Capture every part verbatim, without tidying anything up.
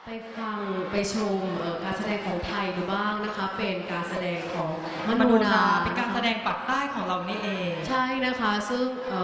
ไปฟังไปชมการแสดงของไทยดูบ้างนะคะเป็นการแสดงของมโนราเป็นการแสดงปักใต้ของเรานี่เองใช่นะคะซึ่ง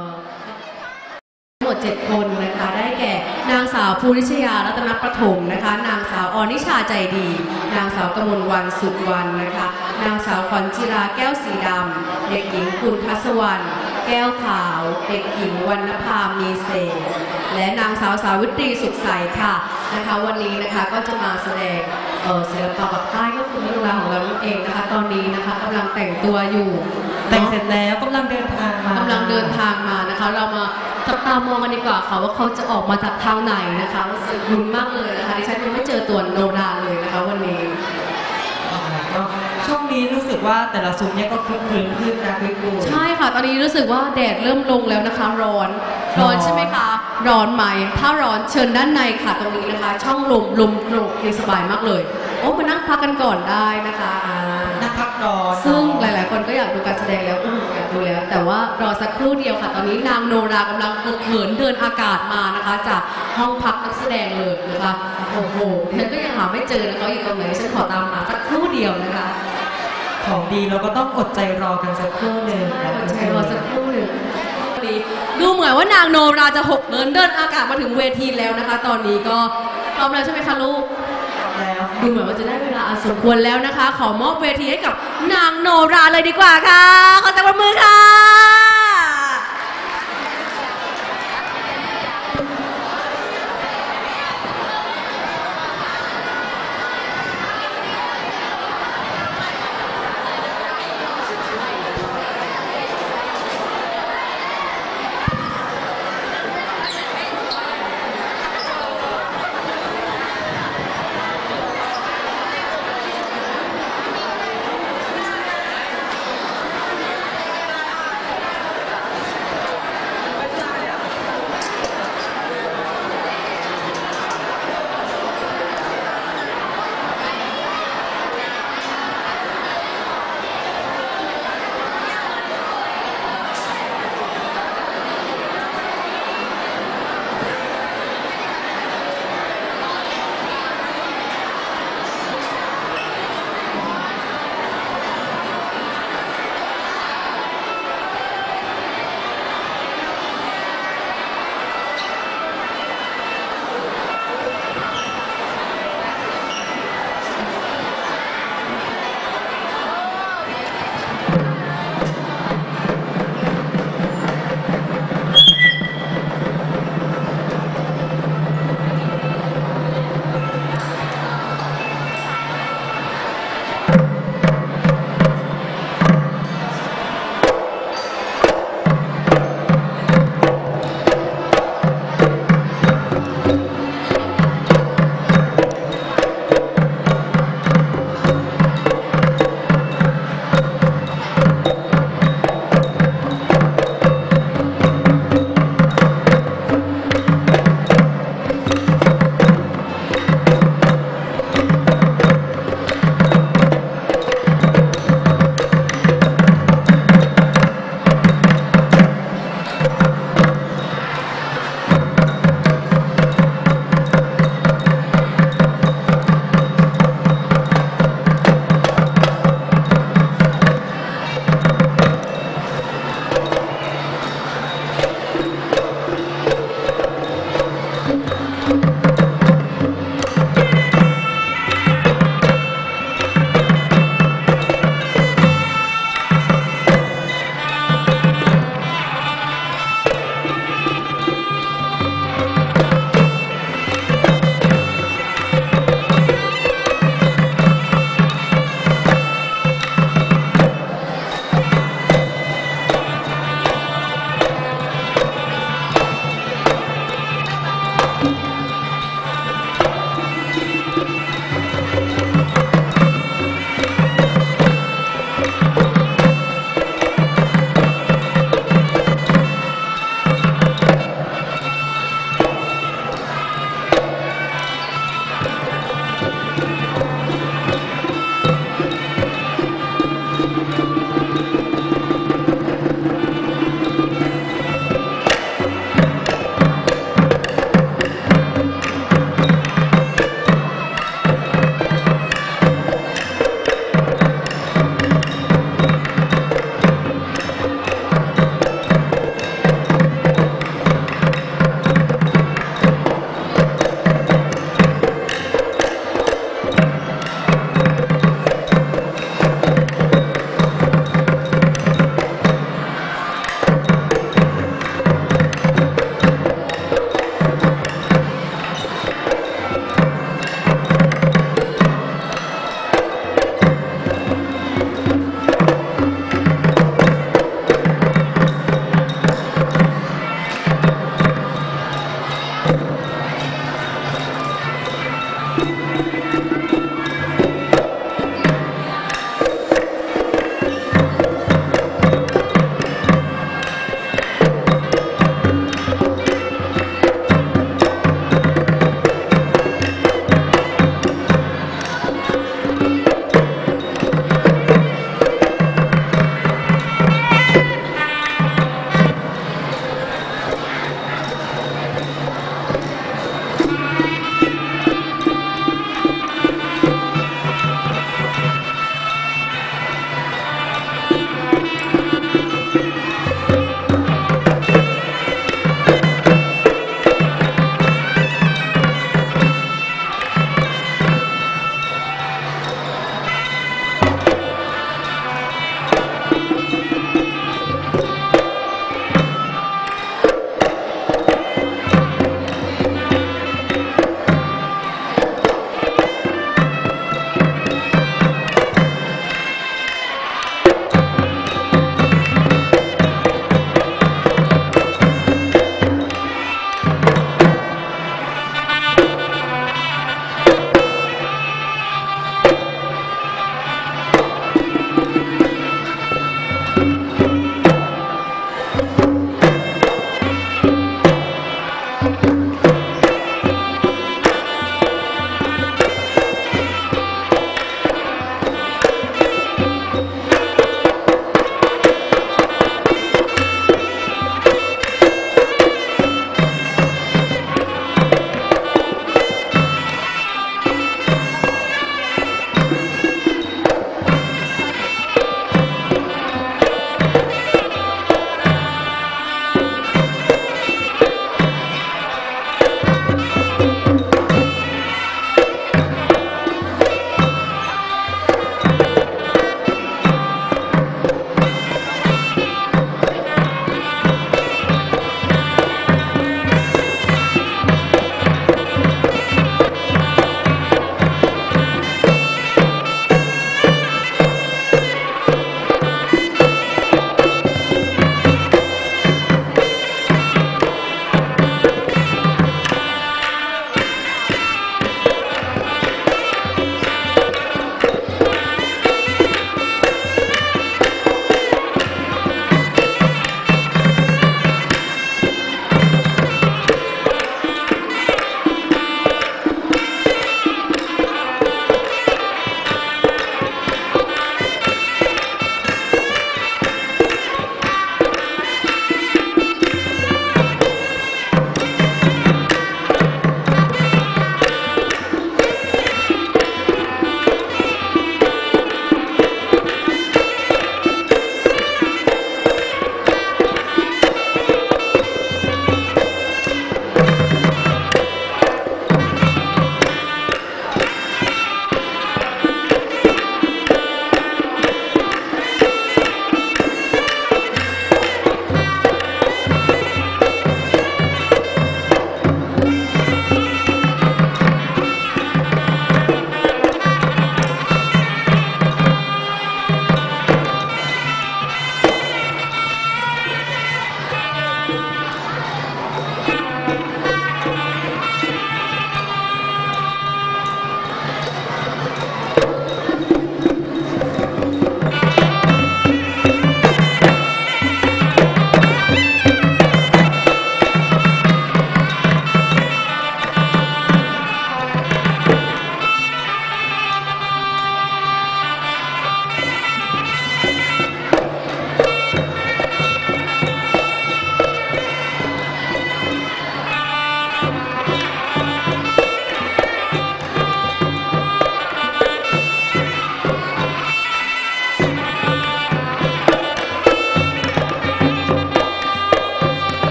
ทั้งหมดเจ็ดคนนะคะได้แก่นางสาวภูริชยารัตนประถมนะคะนางสาวอนิชาใจดีนางสาวกมลวรรณสุขวรรณนะคะนางสาวขวัญจิราแก้วสีดำเด็กหญิงคุณทัศวรรณแก้วขาวเด็กหญิงวรรณภามีเศษและนางสาวสาวิตรีสุขใสค่ะนะคะวันนี้นะคะก็จะมาแสดงศิลปะปักใต้ก็คือมโนราของเราเองนะคะตอนนี้นะคะกำลังแต่งตัวอยู่แต่งเสร็จแล้วกำลังเดินทางมากำลังเดินทางมานะคะเรามาจับตามองกันดีกว่าค่ะว่าเขาจะออกมาจากทางไหนนะคะรู้สึกลุ้นมากเลยนะคะดิฉันยังไม่เจอตัวโนราเลยนะคะวันนี้ช่วงนี้รู้สึกว่าแต่ละซุ้มเนี่ยก็คลึ้นคลื้นขึ้นนะพี่กูใช่ค่ะตอนนี้รู้สึกว่าแดดเริ่มลงแล้วนะคะร้อนร้อนใช่ไหมคะร้อนไหมถ้าร้อนเชิญด้านในค่ะตรงนี้นะคะช่องลมลมโกรกเย็นสบายมากเลยโอ้มานั่งพักกันก่อนได้นะคะนั่งพักร้อนซึ่งหลายๆคนก็อยากดูการแสดงแล้วอุ้มอยากดูแล้วแต่ว่ารอสักครู่เดียวค่ะตอนนี้นางโนรากำลังเหินเดินอากาศมานะคะจากห้องพักนักแสดงเลยนะคะโอ้โหฉันก็ยังหาไม่เจอนะคะอยู่ตรงไหนฉันขอตามหาสักครู่เดียวนะคะของดีเราก็ต้องอดใจรอกันสักครู่หนึ่งอดใจรอสักครู่หนึ่งดูเหมือนว่านางโนราจะหกเหินเดินอากาศมาถึงเวทีแล้วนะคะตอนนี้ก็พร้อมแล้วใช่ไหมคะลูกแล้วดูเหมือนว่าจะได้เวลาสมควรแล้วนะคะขอมอบเวทีให้กับนางโนราเลยดีกว่าค่ะขอจับมือค่ะ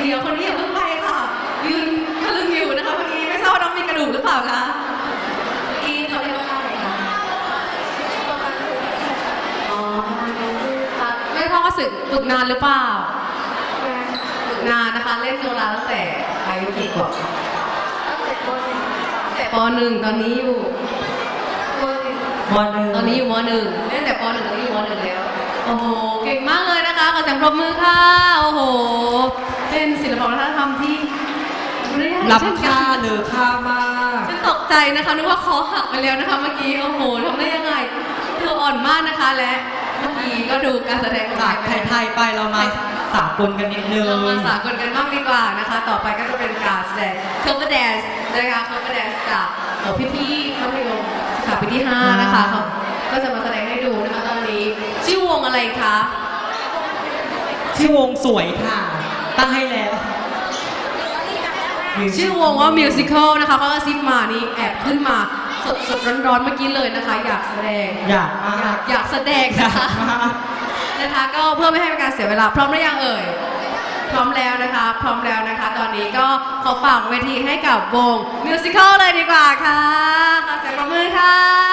เดี๋ยวคนนี้อย่าเพิ่งไปค่ะยืนทะลึ่งอยู่นะคะเมื่อกี้ไม่ทราบว่าน้องมีกระดูกหรือเปล่าคะเมื่อกี้เขาเรียกว่าท่าอะไรคะอ๋อไม่ทราบว่าฝึกฝึกนานหรือเปล่าฝึกนานนะคะเล่นโนราตั้งแต่อายุกี่ขวบแต่ปหนึ่งตอนนี้อยู่มหนึ่งตอนนี้อยู่มหนึ่งเล่นแต่ปหนึ่งตอนนี้อยู่มหนึ่งแล้วโอ้โหเก่งมากเลยนะคะขอเสียงปรบมือค่ะโอ้โหเป็นศิลปวัฒนธรรมที่ล้ำค่าหรือค่ามากฉันตกใจนะคะนึกว่าคอหักไปแล้วนะคะเมื่อกี้โอ้โหทำได้ยังไงเธออ่อนมากนะคะและเมื่อกี้ก็ดูการแสดงจากไทยๆไปเรามาสากลกันนิดนึงเรามาสากลกันบ้างดีกว่านะคะ ต่อไปก็จะเป็นการแสดงเคอร์ฟแดนซ์นะคะเคอร์ฟแดนซ์จากพี่ๆมัธยมค่ะปีที่ห้านะคะเขาก็จะมาแสดงให้ดูนะคะตอนนี้ชื่อวงอะไรคะชื่อวงสวยค่ะตั้งให้แล้วชื่อวงว่ามิวสิคลนะคะเขาก็ซิปมานี่แอบขึ้นมาสดสดร้อนๆเมื่อกี้เลยนะคะอยากแสดงอยากมากอยากอยากแสดงนะคะนะคะก็เพื่อไม่ให้เป็นการเสียเวลาพร้อมหรือยังเอ่ยพร้อมแล้วนะคะพร้อมแล้วนะคะตอนนี้ก็ขอฝากเวทีให้กับวงมิวสิคลเลยดีกว่าค่ะขอเสียงปรบมือค่ะ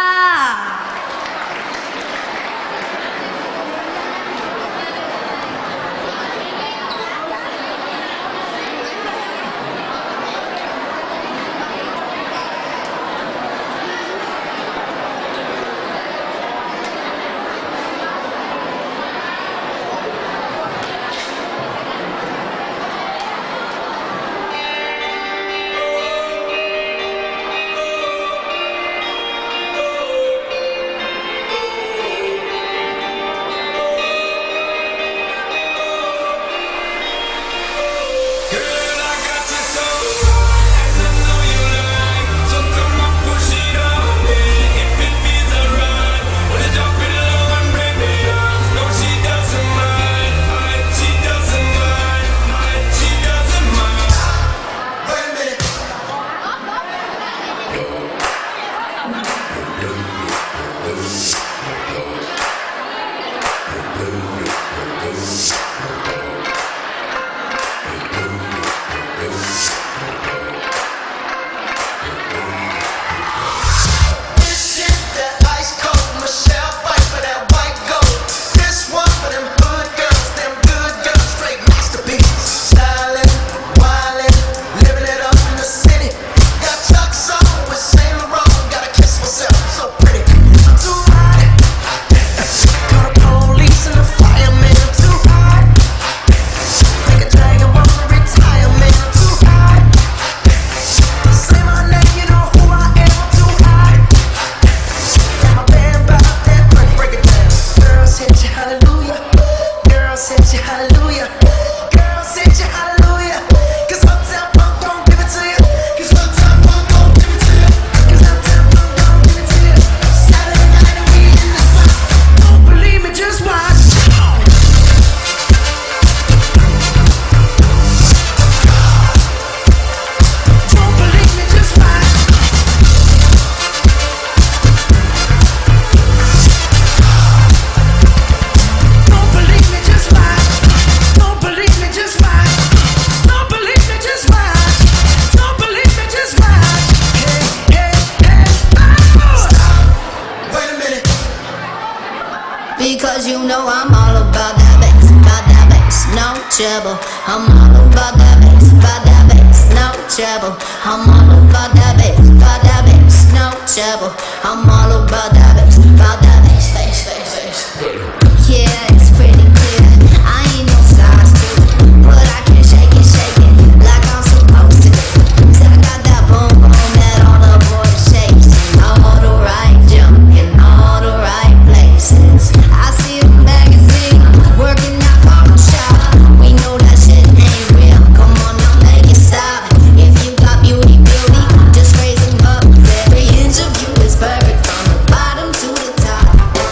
Because you know I'm all about that bass, about that bass, no trouble. I'm all about that bass, about that bass, no trouble. I'm all about that bass, about that bass, no trouble. I'm all about that bass, about that bass, bass, bass, bass. Yeah, it's pretty clear. I ain't no size two, but I can shake it, shake it like I'm supposed to. 'Cause I got that boom boom that all the boys shake, all the right jump in all the right places. I see the magazine working out Photoshop. We know that shit ain't real. Come on now, make it stop. If you got beauty, beauty, just raise them up. Every inch of you is perfect from the bottom to the top.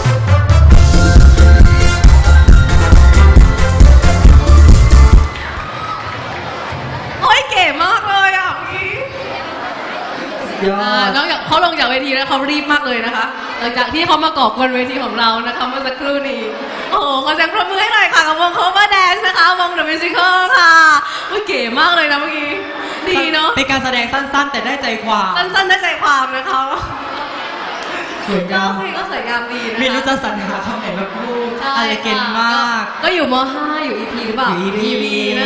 โอ้ยเก๋มากเลยอ่ะพี่ยออ่าดน้องอยากเขาลงจากเวทีแล้วเขารีบมากเลยนะคะหลังจากที่เขามาก่อกวนเวทีของเรานะคะเมื่อสักครู่นี้โอ้โหขอเสียงปรบมือให้หน่อยค่ะกับวง cover dance นะคะวง The Musical ค่ะอุ๊ยเก๋มากเลยนะเมื่อกี้ดีเนาะเป็นการแสดงสั้นๆ แต่ได้ใจความสั้นๆได้ใจความนะคะสวยงามเพลงก็สวยงามดีนะคะไม่รู้จะสรรหาคำไหนมาพูดใช่อะไรเก่งมากก็อยู่ม ห้า อยู่ อี พี หรือเปล่าอยู่ อี พี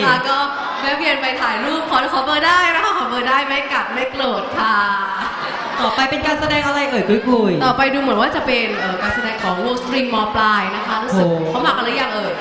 ต่อไปเป็นการแสดงอะไรเอ่ยกุยกุยต่อไปดูเหมือนว่าจะเป็นเอ่อการแสดงของวงสตริงมปลายนะคะรู้สึกโอ้เขามากันหรือยังเอ่ย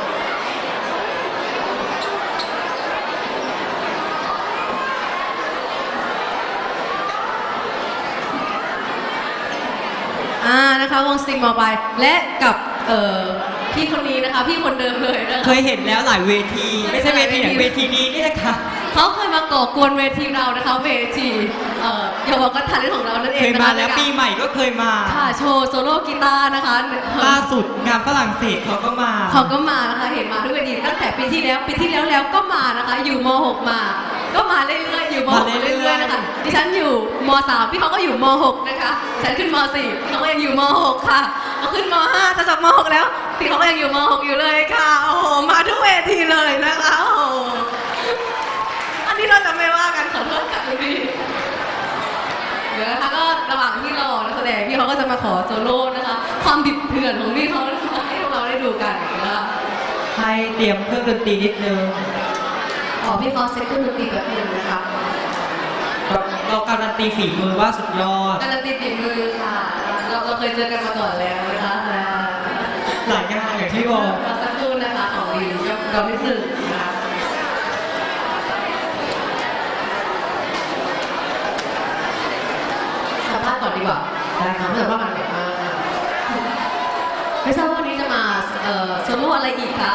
อ่านะคะวงสตริงมปลายและกับเอ่อพี่คนนี้นะคะพี่คนเดิมเลยนะคะเคยเห็นแล้วหลายเวที ไม่ใช่เวทีไหนเวทีนี้นี่แหละค่ะเขาเคยมาก่อกวนเวทีเรานะคะเวทีเอ่อเยาวกทันของเรานั่นเอเคงยนะคะมาแล้วปีใหม่ก็เคยมาค่ะโชว์โซโล่กีตาร์นะคะล่าสุดงานฝรั่งเศสเขาก็มาเขาก็มานะคะเห็นมาทุกเวทีตั้งแต่ปีที่แล้วปีที่แล้วแล้วก็มานะคะอยู่ม หก มา ก็มาเรื่อยๆอยู่ม หกมาเรื่เรื่ออยยๆๆนะคะดิฉันอยู่ม สามพี่เขาก็อยู่ม หก นะคะฉันขึ้นม สี่เขาก็ยังอยู่ม หก ค่ะเขาขึ้นม ห้า จะจบม หก แล้วพี่เขาก็ยังอยู่ม หก อยู่เลยค่ะโอ้โหมาทุกเวทีเลยนะคะโอ้โหอันนี้เราจะไม่ว่ากันขอโทษค่ะคุณพี่เดี๋ยวนะคะก็ระหว่างที่รอนักแสดงพี่เขาก็จะมาขอโซโล่นะคะความบิดเถื่อนของพี่เขาให้พวกเราได้ดูกันนะคะให้เตรียมเครื่องดนตรีนิดนึงขอพี่เขาเซ็ตเครื่องดนตรีแบบนึงนะคะเราการันตีฝีมือว่าสุดยอดการันตีฝีมือค่ะเราเราเคยเจอกันมาก่อนแล้วนะคะหลายงานอย่างที่บอกเราสักครู่นะคะของดียอมยอมนิดนึงนะคะสัมภาษณ์ก่อนดีกว่าได้ครับสัมภาษณ์ก่อนดีกว่าไม่ทราบว่าวันนี้จะมาเอ่อโซโล่อะไรอีกคะ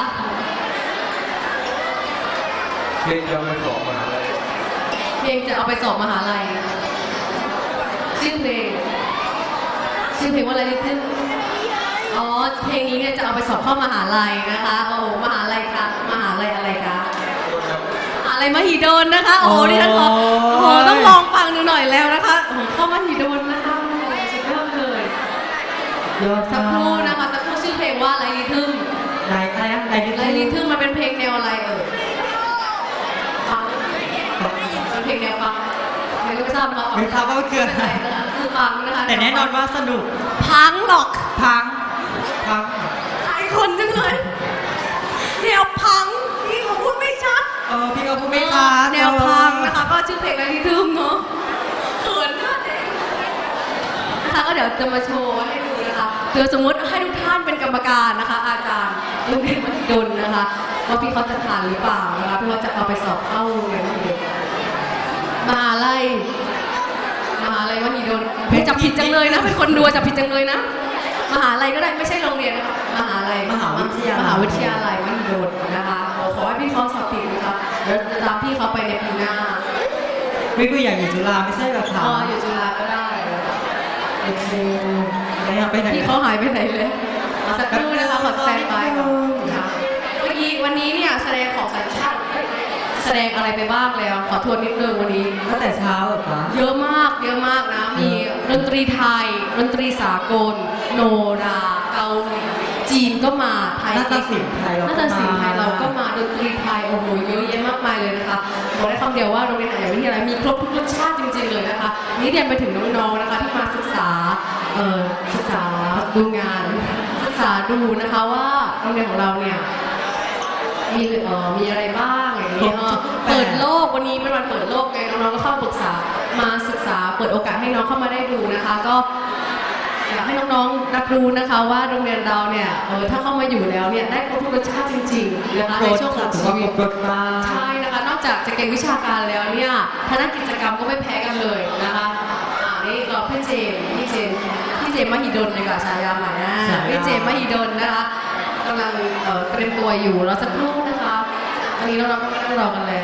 เพลงจะไปสอบมหาลัยเพลงจะเอาไปสอบมหาลัยชื่อเพลงชื่อเพลงว่าอะไรนิดนึงอ๋อเพลงนี้เนี่ยจะเอาไปสอบเข้ามหาลัยนะคะโอ้มหาลัยคะมหาลัยอะไรคะมหาลัยมหิดลนะคะโอ้ดิฉันขอโอ้โหต้องลองฟังดูหน่อยแล้วนะคะโอ้โหเข้ามหิดลนะคะโอ้โหสุดยอดเลยยอดสักครู่นะคะสักครู่ชื่อเพลงว่าอะไรลิทึมไหนอะไรนะไหนนิดไรนึลิงทึมมันเป็นเพลงแนวอะไรเอ่ยฟังเป็นเพลงแนวฟังไม่รู้ไม่ทราบนะคะไม่ทราบว่าคืออะไรนะคะคือฟังนะคะแต่แน่นอนว่าสนุกพังหรอกพัง พังหลายคนจังเลยแนวพังพี่เขาพูดไม่ชัดเออพี่ก็พูดไม่ชัดแนวพังนะคะก็ชื่อเพลงไรลิทึมเนาะเขินมากเลยนะคะก็เดี๋ยวจะมาโชว์ให้ดูนะคะเดี๋ยวสมมติให้ทุกท่านเป็นกรรมการนะคะ อาจารย์โรงเรียนมหิดลนะคะว่าพี่เขาจะทานหรือเปล่านะคะพี่เขาจะเอาไปสอบเข้าโรงเรียนมหิดลมหาลัยมหาลัยมหิดลเพจับผิดจังเลยนะเป็นคนดูจับผิดจังเลยนะมหาลัยก็ได้ไม่ใช่โรงเรียนนะคะมหาลัยมหาวิทยาลัยมหาวิทยาลัยมหิดลนะคะขอให้พี่เขาสอบติดนะคะเดี๋ยวจะตามพี่เขาไปในปีหน้าไม่ก็อยากอยู่จุฬาไม่ใช่เหรอคะอ๋ออยู่จุฬาก็ได้โอเคไหนอะไปไหนพี่เขาหายไปไหนเลยเอาสักครู่นะคะขอสแตนบายก่อนค่ะเมื่อกี้วันนี้เนี่ยแสดงของสัญชาติแสดงอะไรไปบ้างแล้ว ขอทวนนิดนึงวันนี้ตั้งแต่เช้าเหรอคะเยอะมากเยอะมากนะ มีดนตรีไทย ดนตรีสากล โนราเกาหลีจีนก็มาไทยนาฏศิลป์ไทยเราก็นาฏศิลป์ไทยมาเราก็มาดนตรีไทยโอ้โหเยอะแยะมากมายเลยนะคะบอกได้คำเดียวว่าโรงเรียนอาหารวิทยาลัยมีครบทุกรสชาติจริงๆเลยนะคะนี่เรียนไปถึงน้องๆนะคะที่มาศึกษาเอ่อศึกษาดูงานศึกษาดูนะคะว่าโรงเรียนของเราเนี่ยมีเอ่อมีอะไรบ้างอย่างนี้เออเปิดโลกวันนี้เป็นวันเปิดโลกไงน้องๆก็เข้าปรึกษามาศึกษาเปิดโอกาสให้น้องเข้ามาได้ดูนะคะก็ อยากให้น้องๆรับรู้นะคะว่าโรงเรียนเราเนี่ยเออถ้าเข้ามาอยู่แล้วเนี่ยได้ครบทุกรสชาติจริงๆนะคะในช่วงของชีวิตรถมากใช่นะคะนอกจากจะเก่งวิชาการแล้วเนี่ยทางด้านกิจกรรมก็ไม่แพ้กันเลยนะคะอ่านี่เราพี่เจมส์พี่เจมส์พี่เจมส์มหิดลดีกว่าฉายาใหม่นะพี่เจมส์มหิดลนะคะกำลังเอ่อเตรียมตัวอยู่แล้วสักครู่นะคะวันนี้เราก็ไม่ต้องรอกันแล้ว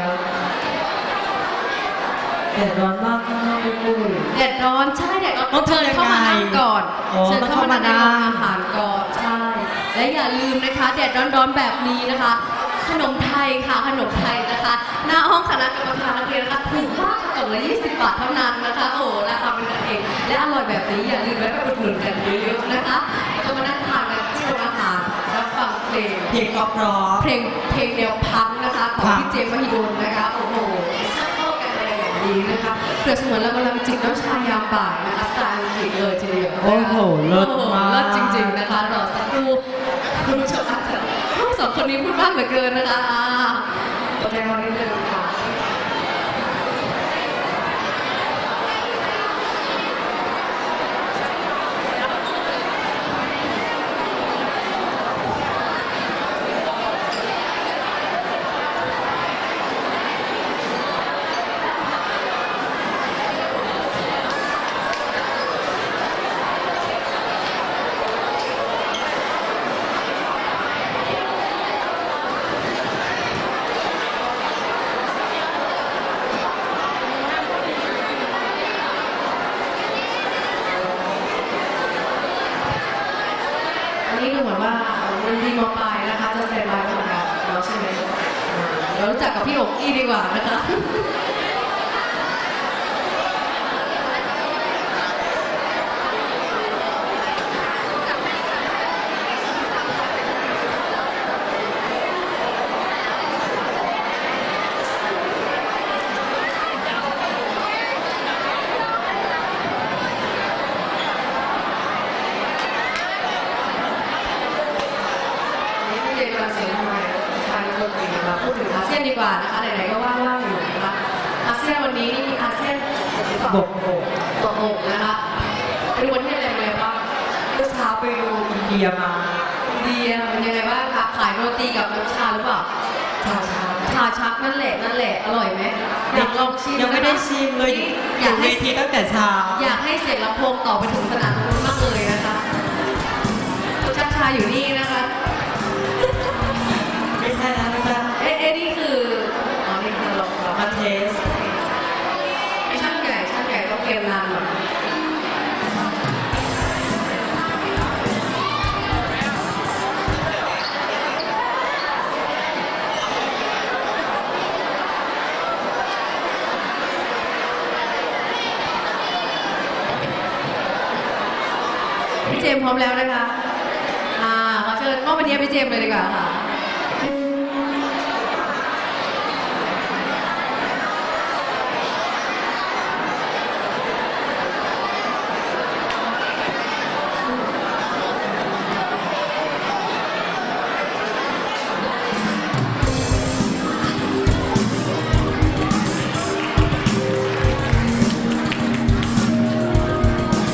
แดดร้อนมากข้างนอกพี่ปุ้ยแดดร้อนใช่แดดร้อนต้องเชิญเข้ามานั่งก่อนอ๋อเชิญเข้ามานั่งในต้องโรงเข้ามานั่งอาหารก่อนใช่และอย่าลืมนะคะแดดร้อนๆแบบนี้นะคะ ขนมไทยค่ะขนมไทยนะคะ หน้าห้องคณะกรรมการนักเรียนนะคะถูกมากกล่องละยี่สิบบาทเท่านั้นนะคะโอ้โหราคาเป็นกันเองและอร่อยแบบนี้อย่าลืมแวะไปอุดหนุนกันเยอะๆนะคะจะมานั่งทานกันที่โรงอาหารรับฟังเพลงเพลงเพราะเพลงเพลงแนวพังนะคะของครับพี่เจมส์มหิดลนะคะโอ้โหเปรียบเสมือนเรากำลังจิบน้ำชายามบ่ายนะคะสไตล์อังกฤษเลยทีเดียวนะคะโอ้โหเลิศมากโอ้โหเลิศจริงๆนะคะรอสักครู่คุณผู้ชมอาจจะทั้งสองคนนี้พูดมากเหลือเกินนะคะอ่าโอเควันนี้เลยค่ะ อันนี้ดูเหมือนว่ามันดีมาปลายนะคะจะเซ็นไลน์ของเราเราใช่ไหมอ่าเรารู้จักกับพี่อกกี้ดีกว่านะคะ พี่เจกำลังเสียงทำไมทางดนตรีมาพูดถึงอาเซียนดีกว่านะคะไหนๆก็ว่างๆอยู่นะคะอาเซียนวันนี้นี่อาเซียนหรือเปล่าบกบกตกบกนะคะไปดูประเทศอะไรมาบ้างเมื่อเช้าไปดูอินเดียมาอินเดียเป็นยังไงบ้างคะขายโรตีกับน้ำชาหรือเปล่าชาชาชาชักนั่นแหละนั่นแหละอร่อยไหมอยากลองชิมยังไม่ได้ชิมเลยนี่ออยากยู่เวให้ทีตั้งแต่เช้าอยากให้เสียงลำโพงต่อไปถึงสนามตรงนู้นมากเลยนะคะคุณชักชาอยู่นี่นะคะไม่ใช่นะไม่ใช่เอ๊ะเอ๊ะนี่คืออ๋อนี่คือลองลองมาเทสไอ้ช่างใหญ่ช่างใหญ่ต้องเตรียมนานหน่อยพี่เจมส์พร้อมแล้วนะคะ อ่าขอเชิญมอบวันนี้พี่เจมส์เลยดีกว่าค่ะ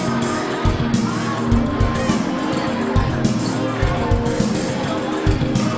Hãy subscribe cho kênh Ghiền Mì Gõ để không bỏ lỡ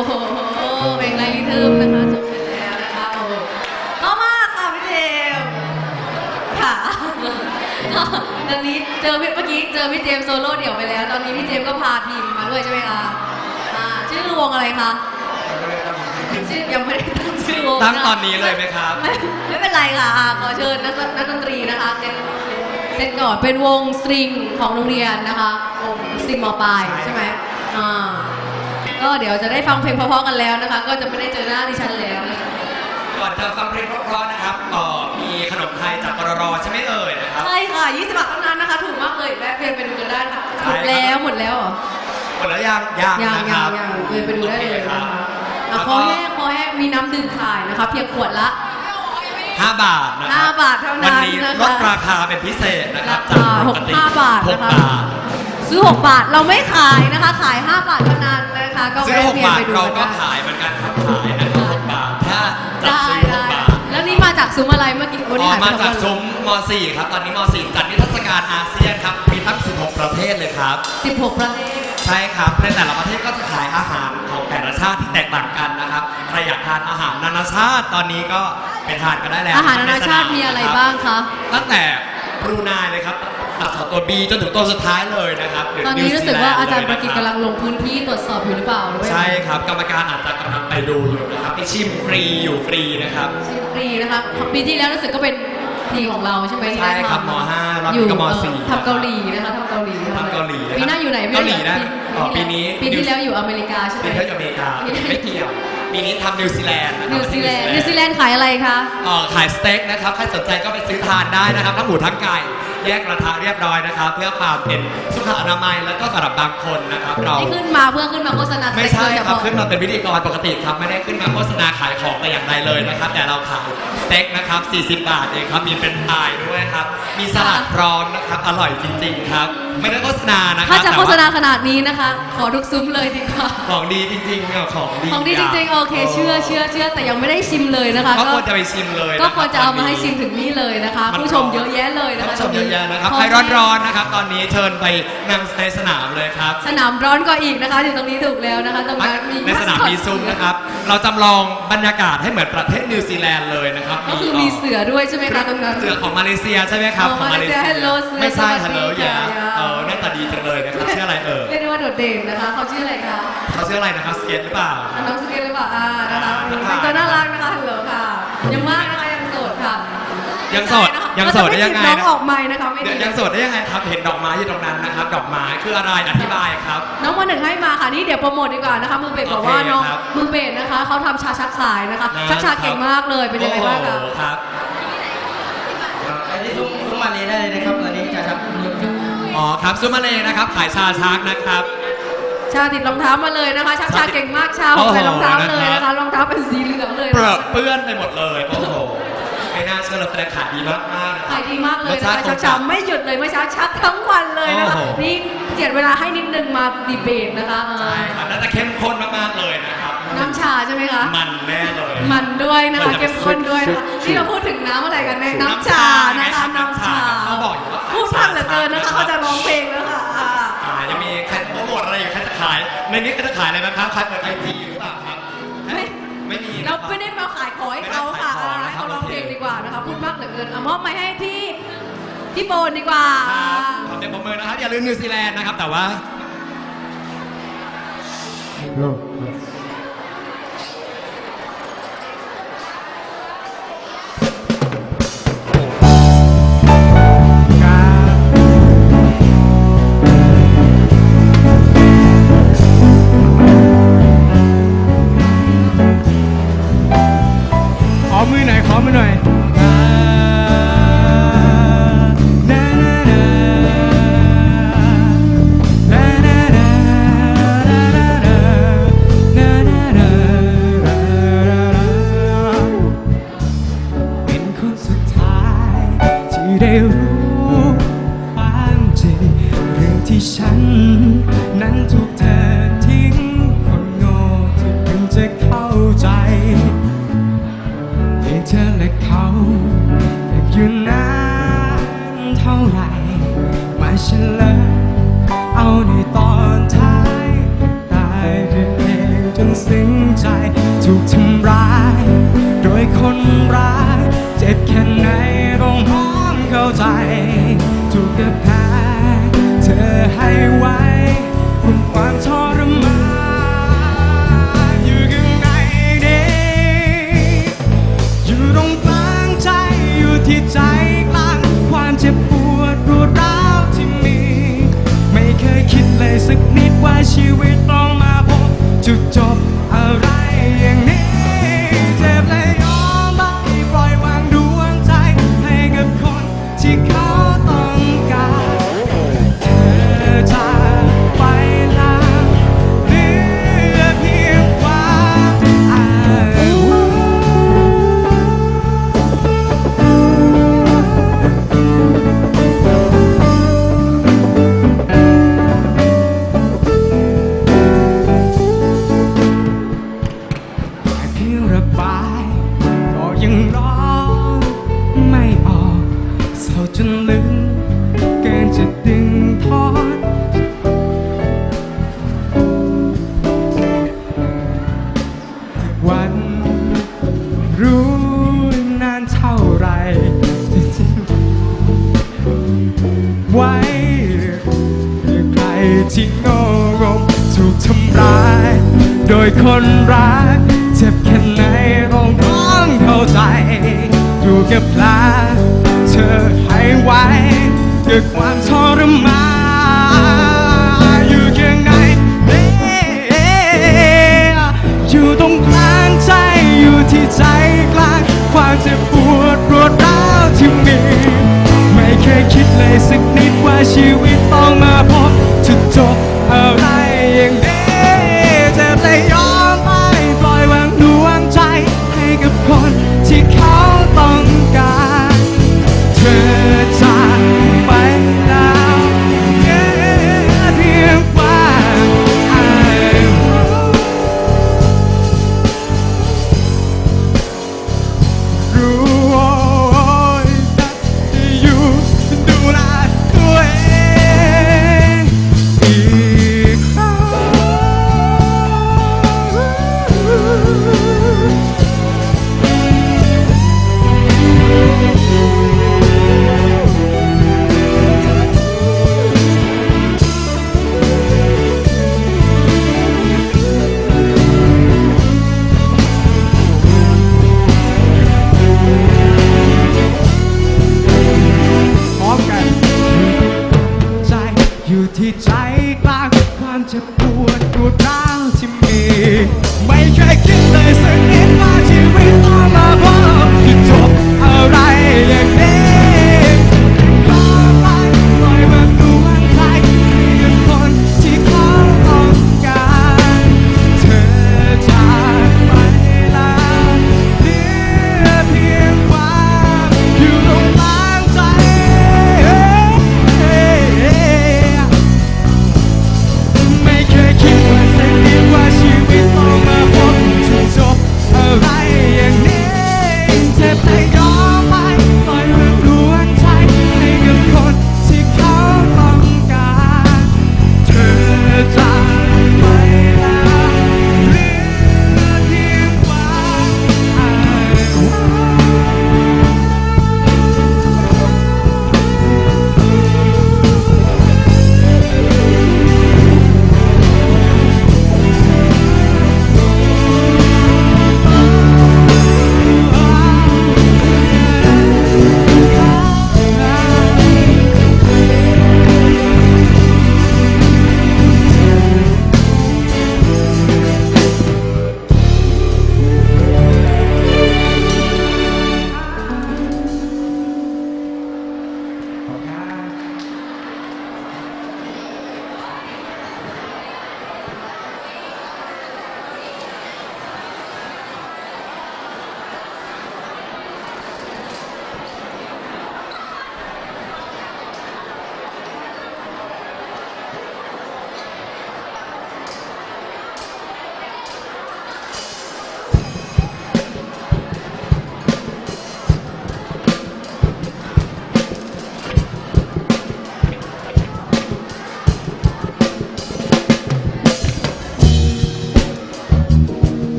โหเพลงไรลิทึมนะคะจบไปแล้วนะคะโอ้โหก็มากค่ะพี่เจมส์ค่ะก็ตอนนี้เจอเมื่อกี้เจอพี่เจมส์โซโล่เดี่ยวไปแล้ว ตอนนี้พี่เจมส์ก็พาทีมมาด้วยใช่ไหมคะอ่าชื่อวงอะไรคะชื่อยังไม่ได้ตั้งชื่อวงตั้งตอนนี้เลยไหมครับไม่ไม่เป็นไรค่ะอ่าขอเชิญนักนักดนตรีนะคะเซตเซตก่อนเป็นวงสตริงของโรงเรียนนะคะวงสตริงมปลายใช่ไหมอ่าก็เดี๋ยวจะได้ฟังเพลงเพราะๆกันแล้วนะคะ ก็จะไม่ได้เจอหน้าดิฉันแล้วนะคะก่อนจะฟังเพลงเพราะๆนะครับก็มีขนมไทยจากกรรใช่ไหมเอ่ยนะครับใช่ค่ะยี่สิบบาทเท่านั้นนะคะ ถูกมากเลยแวะเวียนไปดูกันได้ค่ะใช่หมดแล้วหมดแล้วเหรอหมดแล้วยังยังยังนะคยัรังบยังเวียนไปดูได้เลยโอคนะรับคะอ่ะแล้วคก็อแห้งคอแห้งมีน้ำดื่มขายนะคะเพียงขวดละห้าบาทนะครัห้าบาทเท่านั้นวันนี้นะคะลดราคาเป็นพิเศษนะครับราคาจากปกติหกห้าบาทหนะกคะบาทซื้อหกบาทเราไม่ขายนะคะ ขายห้าบาทเท่านั้นนะคะก็ซื้อแวะหกเวียนบาทไปดูเรากันก็ได้ขายเหมือนกันครับขายนะครับหกบาทถ้าจัดได้ซื้อหได้กบาทแล้วนี่มาจากซุ้มอะไรเมื่อกี้วันอ๋นี้อหายไปมาทั้งจาวักนซุ้มม สี่ ครับตอนนี้ม สี่ จัดนิทรรศการอาเซียนครับมีทั้งสิบหกประเทศเลยครับสิบหกประเทศใช่ครับในแต่ละประเทศก็จะขายอาหารของแต่ละชาติที่แตกต่างกันนะครับใครอยากทานอาหารนานาชาติตอนนี้ก็ไปทานกันได้แล้วอาหารนานาชาติมีอะไรบ้างคะตั้งแต่บรูไนเลยครับอักษรตัว B จนถึงตัวสุดท้ายเลยนะครับหตอนนี้รู้สึกว่าอาจารย์ประกิตนิวซีแลนด์กำลังลงพื้นที่ตรวจสอบอยู่หรือเปล่าหรือว่าใช่ครับกรรมการอาจจะกำลังไปดูอยู่นะครับไปชิมฟรีอยู่ฟรีนะครับชิมฟรีนะคะปีที่แล้วรู้สึกก็เป็นทีของเราใช่ไหมที่ใช่ได้ครับทำมห้ารอบอยู่นี้ก็มเอ่อสี่ทำเกาหลีนะคะทำเกาหลีทำเกาหลีนะครับปีหน้าอยู่ไหนเกาหลีนะปีอ๋อปีนี้ปีที่แล้วอยู่อเมริกาใช่ไหมปีนี้อยู่อเมริกาไม่เกี่ยวปีนี้ทำนิวซีแลนด์ะครับนิวซีแลนด์นิวซีแลนด์ขายอะไรคะเอ่อขายสเต็กนะครับใครสนใจก็ไปซื้อทานได้นะครับทั้งหมูทั้งไก่แยกกระทะเรียบร้อยนะครับเพื่อความเป็นสุขอนามัยแล้วก็สำหรับบางคนนะครับเราที่ขึ้นมาเพื่อขึ้นมาโฆษณาไม่ใช่สเต็กโดยเฉครับพาะขึ้นมาเป็นพิธีกรปกติครับไม่ได้ขึ้นมาโฆษณาขายของแต่อย่างใดเลยนะครับแต่เราขายสเต็กนะครับสี่สิบบาทเองครับมีเป็นพายด้วยครับมีสลัดพร้อมนะครับอร่อยจริงๆครับไม่ได้โฆษณานะครัถ้าจะแต่โฆว่ษณาขนาดนี้นะคะ ขอทุกซุ้มเลยดีกว่าของดีจริงๆเนี่ยของดีของดีจริงๆโอเคเชื่อเชื่อเชื่อแต่ยังไม่ได้ชิมเลยนะคะก็ควรจะไปชิมเลยก็นบควรจะเอามาให้ตนนี้ชิมถึงนี่เลยนะคะมันผู้ชมเยอะแยะเลยนะคะผู้ชมเยอะแยะนะครับขใครร้อนๆนะครับตอนนี้เชิญไปนั่งในสนามเลยครับสนามร้อนก็อีกนะคะอยู่ตรงนี้ถูกแล้วนะคะตรงนั้นมีในสนามมีซุ้มนะครับเราจำลองบรรยากาศให้เหมือนประเทศนิวซีแลนด์เลยนะครับก็คือมีเสือด้วยใช่ไหมคะตรงนั้นเสือของมาเลเซียใช่ไหมครับอ๋อของมาเลเซียมาเลเซีย Hello เสือไม่ใช่สวัฮัสลดีโหลอย่าค่ะเออหน้าตาดีจังเลยนะครับชื่ออะไรเออเรียกได้ว่าโดดเด่นนะคะเขาชื่ออะไรคะเขาชื่ออะไรนะครับสเก็ตหรือเปล่าอ่ะน้องสเกตหรือเปล่าอ่านะคะทักเป็ทายนตัวน่ารักนะคะฮัลโหลค่ะยังว่างนะคะยังโสดค่ะยังโสดนะคะยังโสดได้ยังไงเราจะม่จีบน้องนะออกไม้นะคะไม่เดี๋ยวดียังโสดได้ยังไงครับเห็นดอกไม้อยู่ตรงนั้นนะครับดอกไม้คืออะไรอธิบายครับน้องมาหนึ่งให้มาค่ะนี่เดี๋ยวโปรโมทดีกว่านะคะมือเบสบอกว่าโอเคน้องครับมือเบสนะคะเขาทำชาชักขายนะคะนะชักชาเก่งมากเลยเป็นยังไงบ้างคะโอ้โหครับอันนี้ซุ้มซุ้มมาเลยได้เลยนะครับตอนนี้จะทำอ๋อครับซูมาเลนะครับขายชาชักนะครับชาติดรองเท้ามาเลยนะคะชักชาเก่งมากชาโอ้โหใส่รองเท้าเลยนะนะครัคะบรองเท้าเป็นสีเหลืองเลยเปรอะเปื้อนไปหมดเลยโอ้โหไม่น่าเชื่อเลยแต่ขายดีมากมากๆนะคขารับยดีมากเลยรสนะชาคะติชักชาไม่หยุดเลยเมื่อเช้าชักทั้งวันเลยนะคะโอ้โหนี่เจียดเวลาให้นิดนึงมาดีเบตนะคะเออใช่ครับน่าจะเข้มข้นมากๆเลยนะครับน้ำชาใช่ไหมคะมันแน่เลยมันด้วยนะมัคะนจะเข้มข้นด้วยนะคะชุดๆที่เราพูดถึงน้ำอะไรกันเนี่ยน้ำชานะคะน้ำชาเขาบอกอยู่ว่าพูดมากเหลือเกินนะคะเขาจะร้องเพลงแล้วค่ะอ่าอ่ายังมีใครโปรโมทอะไรอยู่ใครจะขายในนี้ใครจะขายอะไรนะครับใครเปิดไอจีหรือเปล่าครับไม่ไม่มีเรานะครับไม่ได้มาขายของให้เขาค่ะไม่ได้ขายของนะครับให้เขาร้องเพลงดีกว่านะคะพูดมากเหลือเกินเอามอบไม้ให้พี่พี่โบนดีกว่าครับขอเสียงปรบมือนะครับอย่าลืมนิวซีแลนด์นะครับแต่ว่าขอมือหน่อยขอมือหน่อยเป็นคนสุดท้ายที่ได้รู้ความจริงเรื่องที่ฉันนั้นถูกเธอทิ้งคนโง่ที่เพิ่งจะเข้าใจ ที่เธอและเขาอยากอยู่นานเท่าไหร่มาเฉลยเอาในตอนท้ายตายเพียงเองจนสิ้นถูกทำร้ายโดยคนร้ายเจ็บแค่ไหนต้องพร้อมเข้าใจถูกกระแพ้เธอให้ไว้คุณความทรมานอยู่ข้างในนี้อยู่ตรงกลางใจอยู่ที่ใจกลางความเจ็บปวดรวดร้าวที่มีไม่เคยคิดเลยสักนิดว่าชีวิตต้องมาพบจุดจบอะไรอย่างนี้เจ็บเลยยอมไม่ปล่อยวางดวงใจให้กับคนที่เขาต้องการเธอจากไปแล้วเหลือเพียงความอ้างว้างเพียงระบายก็ยังร้องไม่ออกเศร้าจนลึกเกินจะดึงทอดวันรู้นานเท่าไรไว้หรือใครที่โง่งมถูกทำร้ายโดยคนรักเจ็บแค่ไหนต้องร้องเข้าใจถูกกับแผลเธอให้ไว้ด้วยความทรมานอยู่ข้างในอยู่ตรงกลางใจอยู่ที่ใจกลางความเจ็บปวดรวดร้าวที่มีไม่เคยคิดเลยสักนิดว่าชีวิตต้องมาพบจุดจบอะไรอย่างนี้เจ็บเลยยอมไม่ปล่อยวางดวงใจให้กับคนที่เขาต้องการเธอจากไปแล้วเหลือเพียงความอ้างว้างรู้แต่อยู่ดูแลตัวเองอีกครั้ง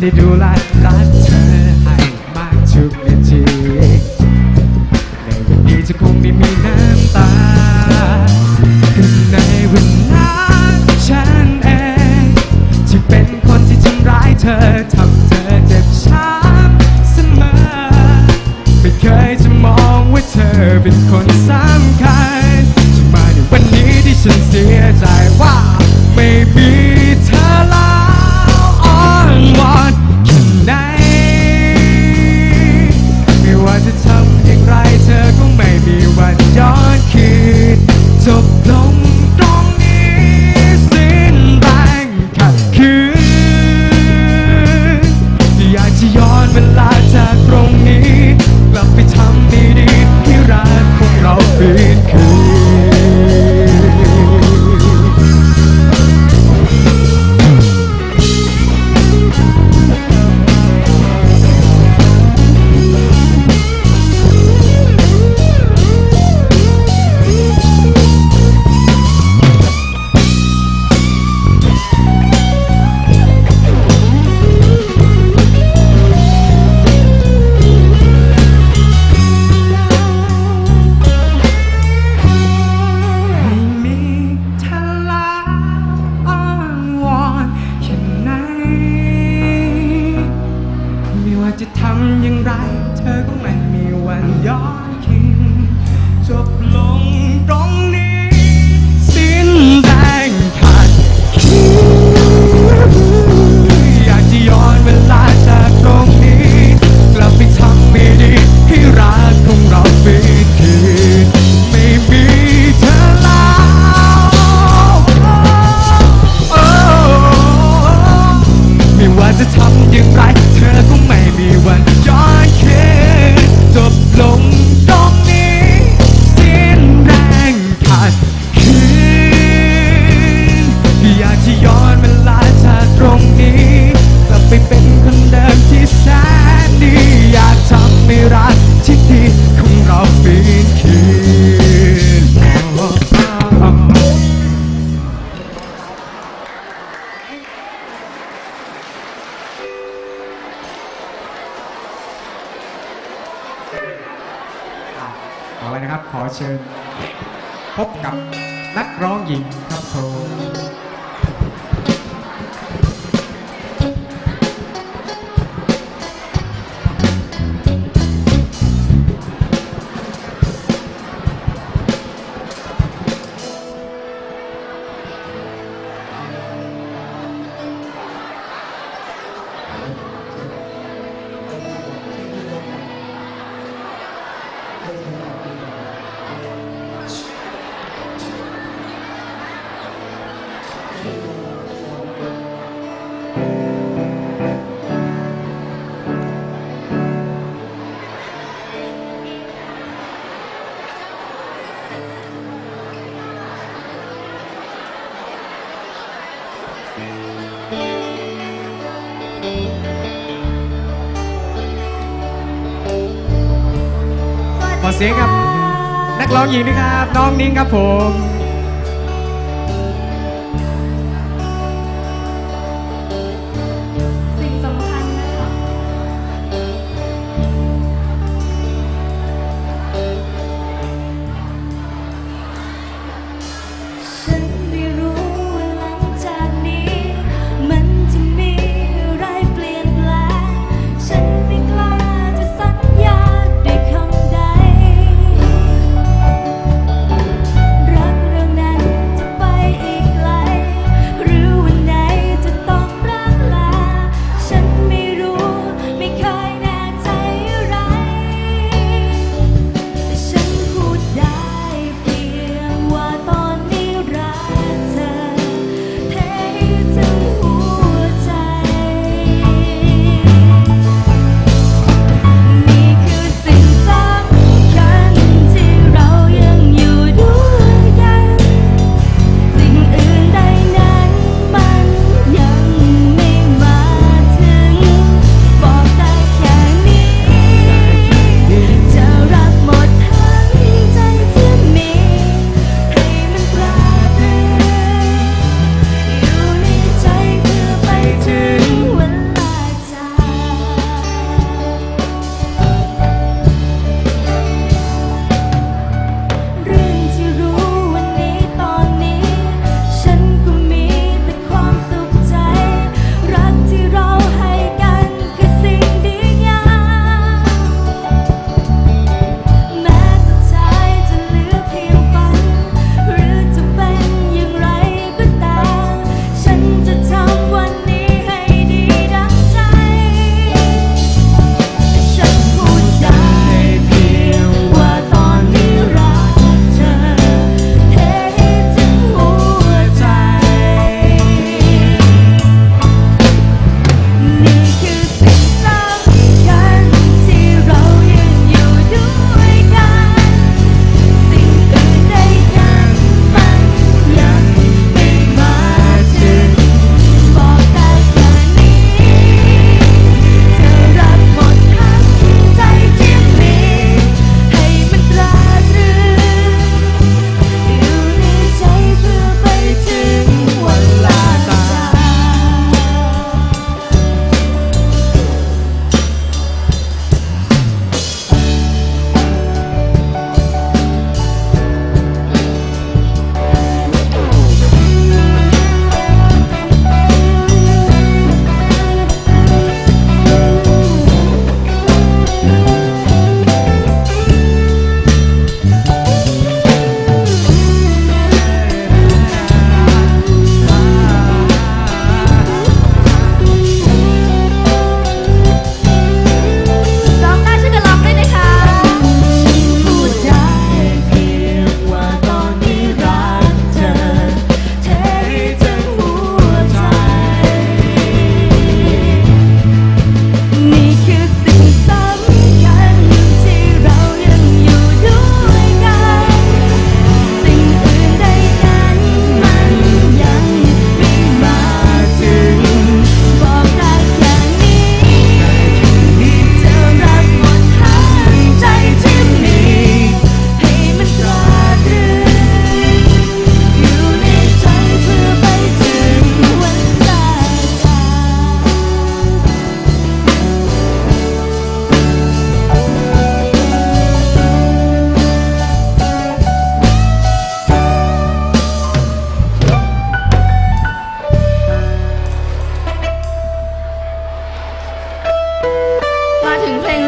จะดูแลรักเธอให้มากทุกนาทีในวันนี้จะคงไม่มีน้ำตาก็ในวันนั้นฉันเองที่เป็นคนที่ทำร้ายเธอทำเธอเจ็บช้ำเสมอไม่เคยจะมองว่าเธอเป็นคนสำคัญจะมาในวันนี้ที่ฉันเสียใจว่าไม่มีเธอแล้วอ้อนวอนแค่ไหนไม่ว่าจะทำอย่างไรเธอก็ไม่มีวันย้อนคืนจบลงตรงนี้สิ้นแรงขัดขืนอยากจะย้อนเวลาจากตรงนี้กลับไปทำดีดีให้รักของเราฟื้นคืนจะทำอย่างไรเธอก็ไม่มีวันย้อนคืนจบลงตรงนี้สิ้นแรงขาดคืนอยากจะย้อนเวลาจากตรงนี้กลับไปทำไม่ดีให้รักของเราฟื้นคืนไม่มีเธอแล้วไม่ว่าจะทำอย่างไรเธอก็ไม่มีวันย้อนคืนจบลงตรงนี้สิ้นแรงขาดคืนอยากจะย้อนเวลาจากตรงนี้กลับไปเป็นคนเดิมที่แสนดีอยากทำให้รักที่ดีของเราฟื้นคืนเอาไว้นะครับขอเชิญพบกับนักร้องหญิงครับผม ขอเสียงกับนักร้องหญิงด้วยครับน้องนิ้งครับผมสิ่งสำคัญนะคะฉันไม่รู้ว่าหลังจากนี้มันจะมีอะไรเปลี่ยนแปลงฉันไม่กล้าจะสัญญาด้วยคำใดรัก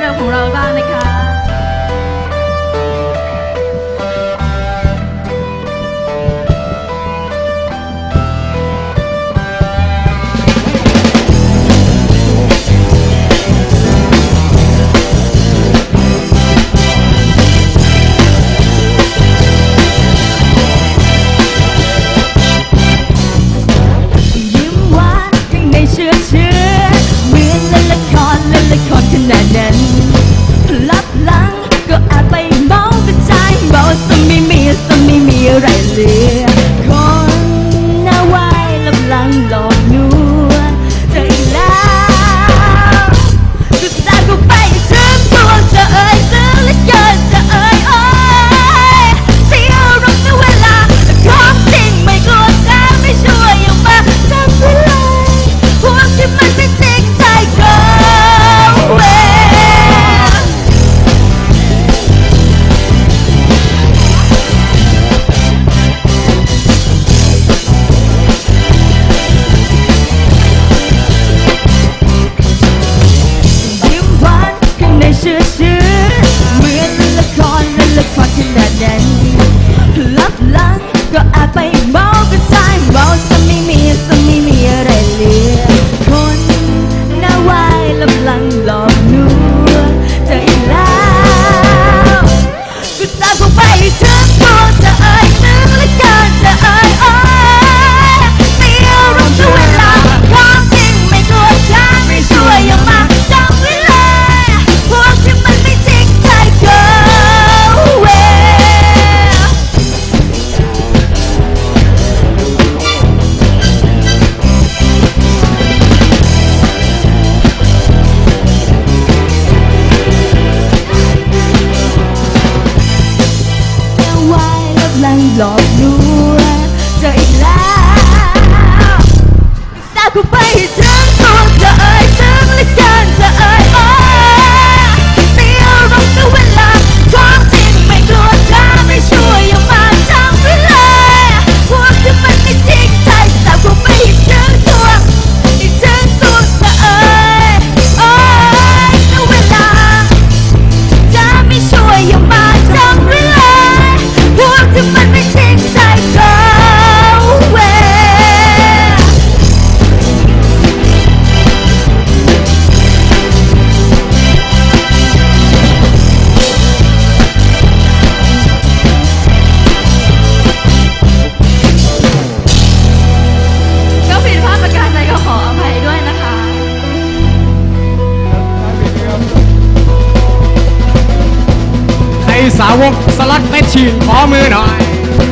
เรื่องของเราบ้างนะคะ ยิ้มหวานข้างในเชื่อเชื่อเหมือนเล่นละครเล่นละครขนาดนั้นลับหลังก็อาจไปเมากระจายเมาสไม่มีสไม่มีอะไรเหลือคนหน้าไหวลับหลังหลอกลวงเธออีกแล้วก็ตามกูไปถึงตัวเธอเอ่ยซึ้งเหลือเกินเธอเอ่ยโอ้ยเสียอารมณ์ในเวลาของจริงไม่กลัวแต่ไม่ช่วยออกมาทำเวลาพวกที่มันไม่จริงใจก็เวยิ้มหวานข้างในเชื่อเชื่อเหมือนเล่นละครเล่นละครขนาดนั้นลับหลังก็อาจไปเมากระจายเมาสไม่มีสไม่มีอะไรเหลือคนหน้าไหวลับหลังหลอกลวงเธออีกแล้วก็ตามกูไปถึงตัวเธอเอ่ยซึ้งเหลือเกินเธอเอ่ยโอ้ยเสียอารมณ์ทุกเวลาของจริงไม่กลัวฉันไม่ช่วยออกมาจำไว้เลยพวกที่มันไม่จริงใจก็เว ไว้รับลังหลอกลวงเธออีกแล้วตามกูไปถึงตัวเธอเอ่ยซึ้งเหลือเกินเธอเอ่ยโอ้ยเสียอารมณ์ทุกเวลาความจริงไม่กลัวเธอไม่ช่วยออกมาจำไว้เลยพวกที่มันไม่จริงใจตามกูไปถึงตัวถึงตัวเธอเอ่ยโอ้ยทุกเวลาจะไม่ช่วยออกมาจำไว้เลยพวกที่มันไม่จริงใจก็เวก็ผิดพลาดประการใดก็ขออภัยด้วยนะคะในสาวกสลัดแมชชีนขอมือหน่อย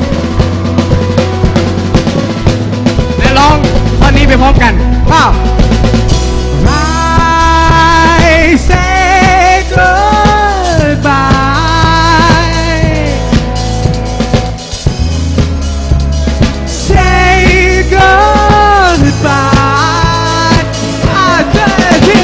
และร้องท่อนนี้ไปพร้อมกันว้าว I say goodbye say goodbye I beg you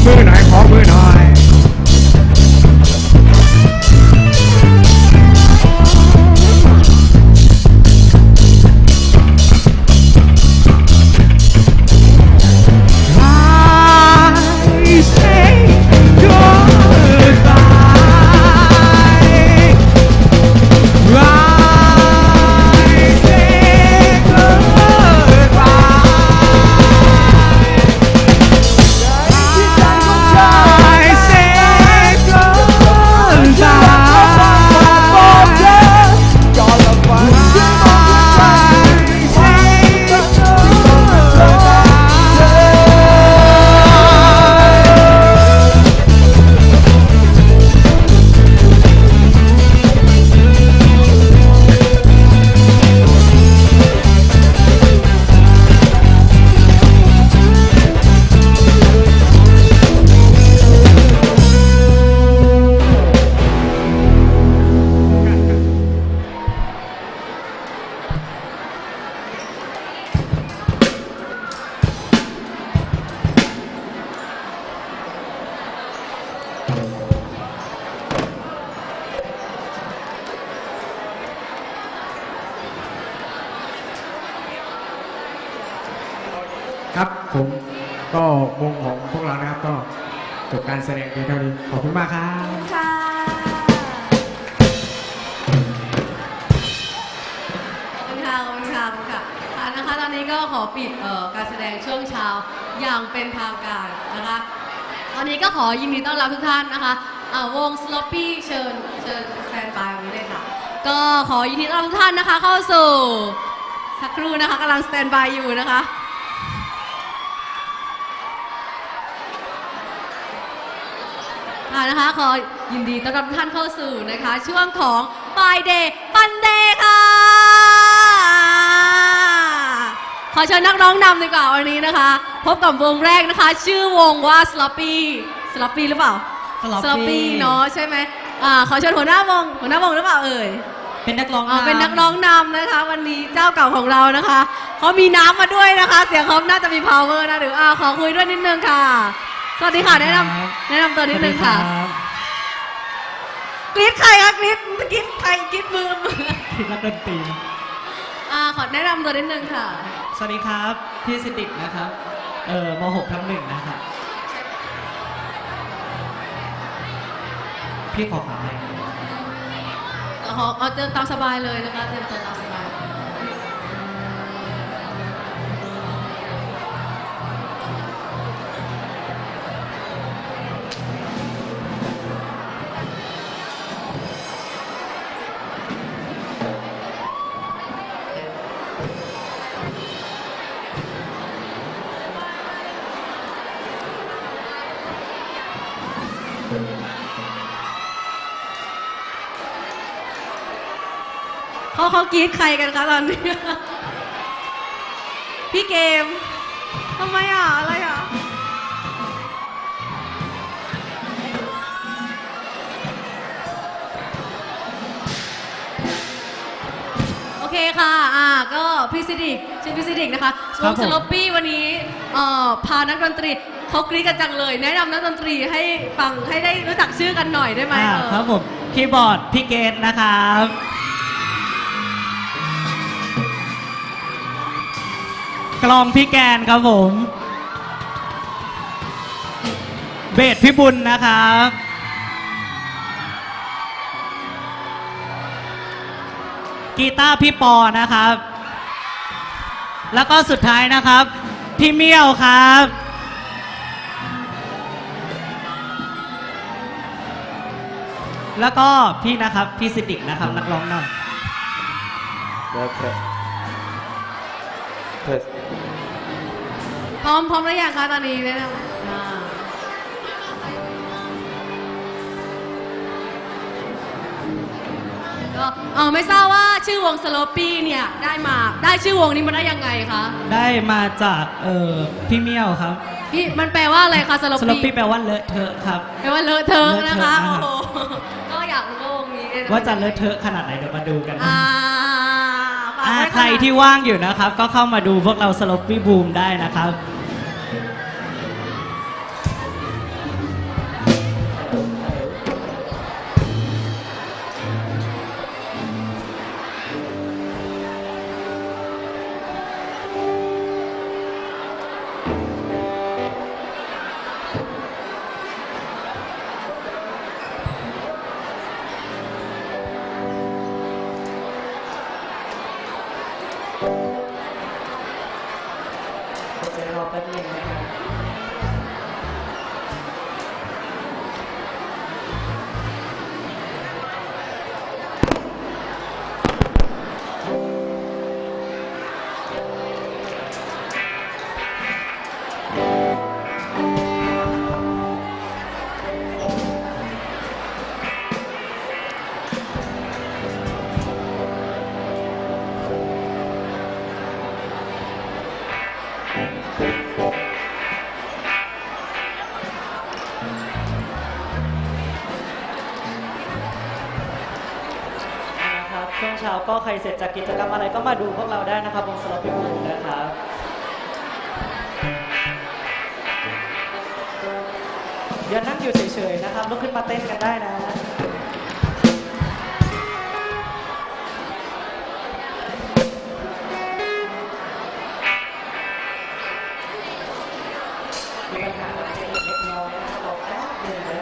มือหน่อยขอมือหน่อย I say goodbye. I say goodbye. I sayครับผมก็วงของพวกเรานะครับก็จบการแสดงเพียงเท่านี้ขอบคุณมากครับค่ะขอบคุณค่ะขอบคุณค่ะขอบคุณค่ะอ่านะคะตอนนี้ก็ขอปิดเอ่อการแสดงช่วงเช้าอย่างเป็นทางการนะคะตอนนี้ก็ขอยินดีต้อนรับทุกท่านนะคะอ่าวง Sloppy เชิญเชิญแฟนปลายวันนี้เลยค่ะก็ขอยินดีต้อนรับทุกท่านนะคะเข้าสู่สักครู่นะคะกำลังสแตนบายอยู่นะคะนะคะขอยินดีต้อนรับท่านเข้าสู่นะคะช่วงของ Friday Funday ค่ะขอเชิญนักร้องนำดีกว่าวันนี้นะคะพบกับวงแรกนะคะชื่อวงว่า Sloppy Sloppy หรือเปล่า Sloppy เนาะใช่ไหมอ่าขอเชิญหัวหน้าวงหัวหน้าวงหรือเปล่าเอ่ยเป็นนักร้องอ่าเป็นนักร้องนำนะคะวันนี้เจ้าเก่าของเรานะคะเขามีน้ำมาด้วยนะคะเสียงเขาน่าจะมี power นะหรืออ่าขอคุยด้วยนิดนึงค่ะสวัสดีค่ะแนะนำแนะนำตัวนิดนึงค่ะกรี๊ดใครคะกรี๊ดกรี๊ดใครกรี๊ดมือมือทีมนักดนตรีอ่าขอแนะนำตัวนิดนึงค่ะสวัสดีครับพี่สิติกนะครับเอ่อม หก ทับหนึ่งนะครับพี่ขอถามอะไรขอเอาเติมตามสบายเลยนะคะเติมตัวตามสบายเขาเขากรี๊ดใครกันคะตอนนี้ พี่เกมทำไมอ่ะอะไรอ่ะโอเคค่ะอ่าก็พี่ซิดิกชื่อพี่ซิดิกนะคะวงสโลปปี้วันนี้เอ่อพานักดนตรีเขากรี๊ดกันจังเลยแนะนำนักดนตรีให้ฟังให้ได้รู้จักชื่อกันหน่อยได้ไหมอ่าเออครับผมคีย์บอร์ดพี่เกตนะครับกลองพี่แกนครับผมเบสพี่บุญนะครับกีตาร์พี่ปอนะครับแล้วก็สุดท้ายนะครับพี่เมี่ยวครับแล้วก็พี่นะครับพี่สิติกนะครับนักร้องนำแล้วเทสเทสพร้อมพร้อมหรือยังคะตอนนี้แนะนำอ่าก็เออไม่ทราบว่าชื่อวงสโลปี้เนี่ยได้มาได้ชื่อวงนี้มาได้ยังไงคะได้มาจากเอ่อพี่เมี่ยวครับพี่มันแปลว่าอะไรคะสโลสโลปี้ปี้แปลว่าเลอะเทอะครับแปลว่าเลอะเทอะนะคะเลโอ้อะโหเทอะก็อยากรู้ว่าวงนี้นี่ยว่าจะเลอะเทอะขนาดไหนเดี๋ยวมาดูกันอ่าฝากอ่าไว้ใครที่ว่างอยู่นะครับ ก็เข้ามาดูพวกเราสโลปี้บูมได้นะครับช้าก็ใครเสร็จจากกิจกรรมอะไรก็มาดูพวกเราได้นะครับวงสล็อตพิบูลนะครับอย่านั่งอยู่เฉยๆนะครับลุกขึ้นมาเต้นกันได้นะมีปัญหาเทคนิคเล็กน้อยนะครับบอกแป๊บเดียวนะ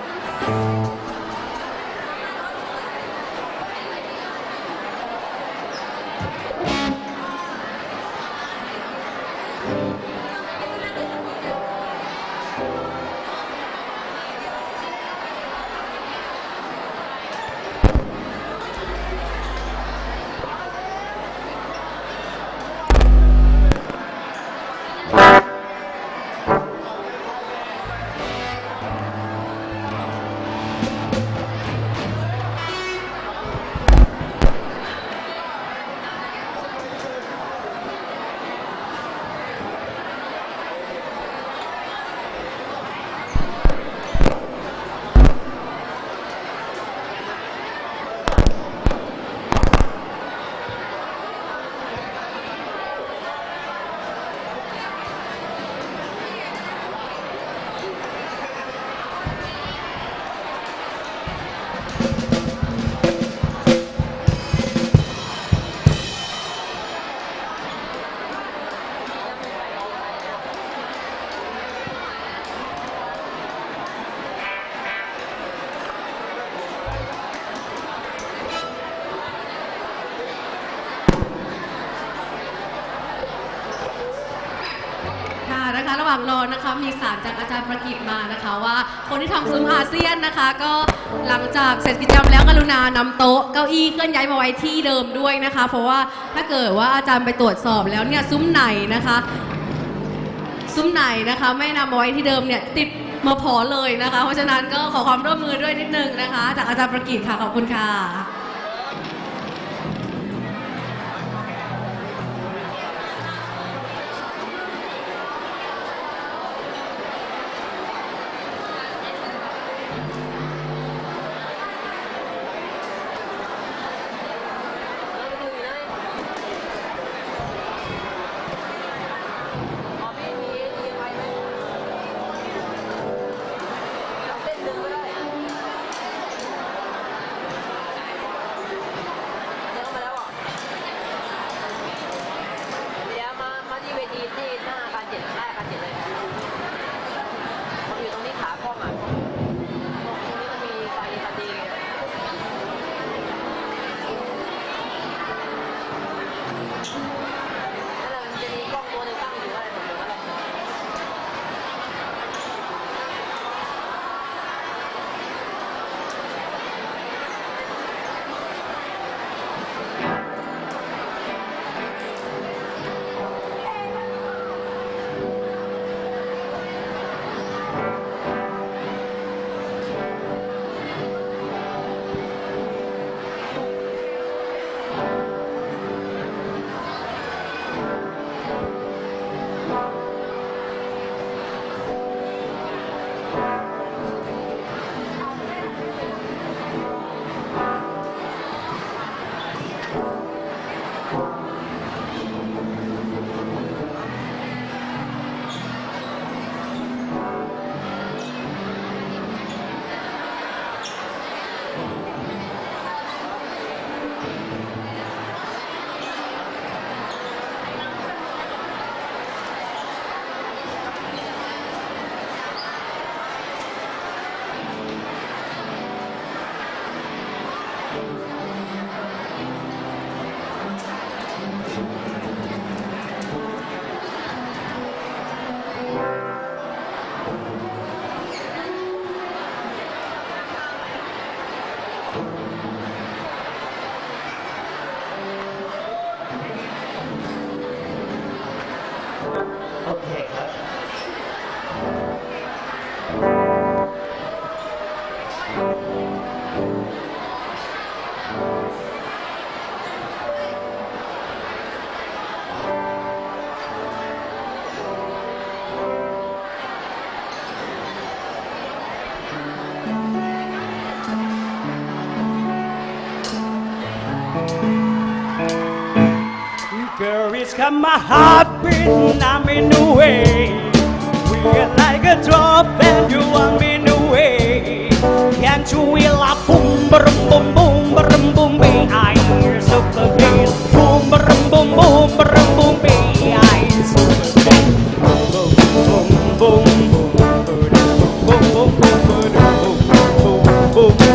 นะคะระหว่างรอนะคะมีสารจากอาจารย์ประกิตมานะคะว่าคนที่ทำซุ้มอาเซียนนะคะก็หลังจากเสร็จกิจกรรมแล้วกรุณานำโต๊ะเก้าอี้เคลื่อนย้ายมาไว้ที่เดิมด้วยนะคะเพราะว่าถ้าเกิดว่าอาจารย์ไปตรวจสอบแล้วเนี่ยซุ้มไหนนะคะซุ้มไหนนะคะไม่นำมาไว้ที่เดิมเนี่ยติดมาพอเลยนะคะเพราะฉะนั้นก็ขอความร่วมมือด้วยนิดนึงนะคะจากอาจารย์ประกิตค่ะขอบคุณค่ะ got my heart beating, I'm in the way. We're like a drop and you want me in the way. Can't you feel a boom, boom, boom, boom, boom, boom, boom, I super bass. Boom, boom, boom, boom, boom, boom, boom, I super bass. Boom, boom, boom, boom, boom, boom, boom, boom, boom, boom, boom,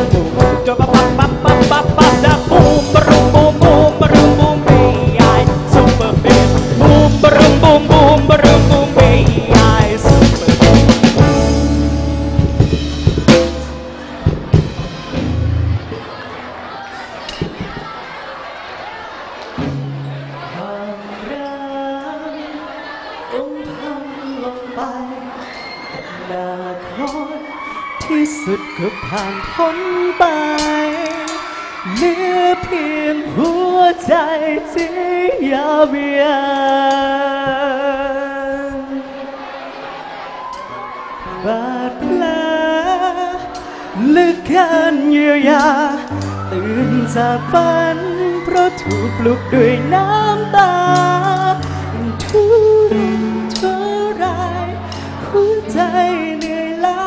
ที่สุดก็ผ่านพ้นไปเหลือเพียงหัวใจที่ยาวเยียนบาดแผลลึกเกินเยียวยาตื่นจากฝันเพราะถูกปลุกด้วยน้ำตาทุรนทุรายหัวใจเหนื่อยล้า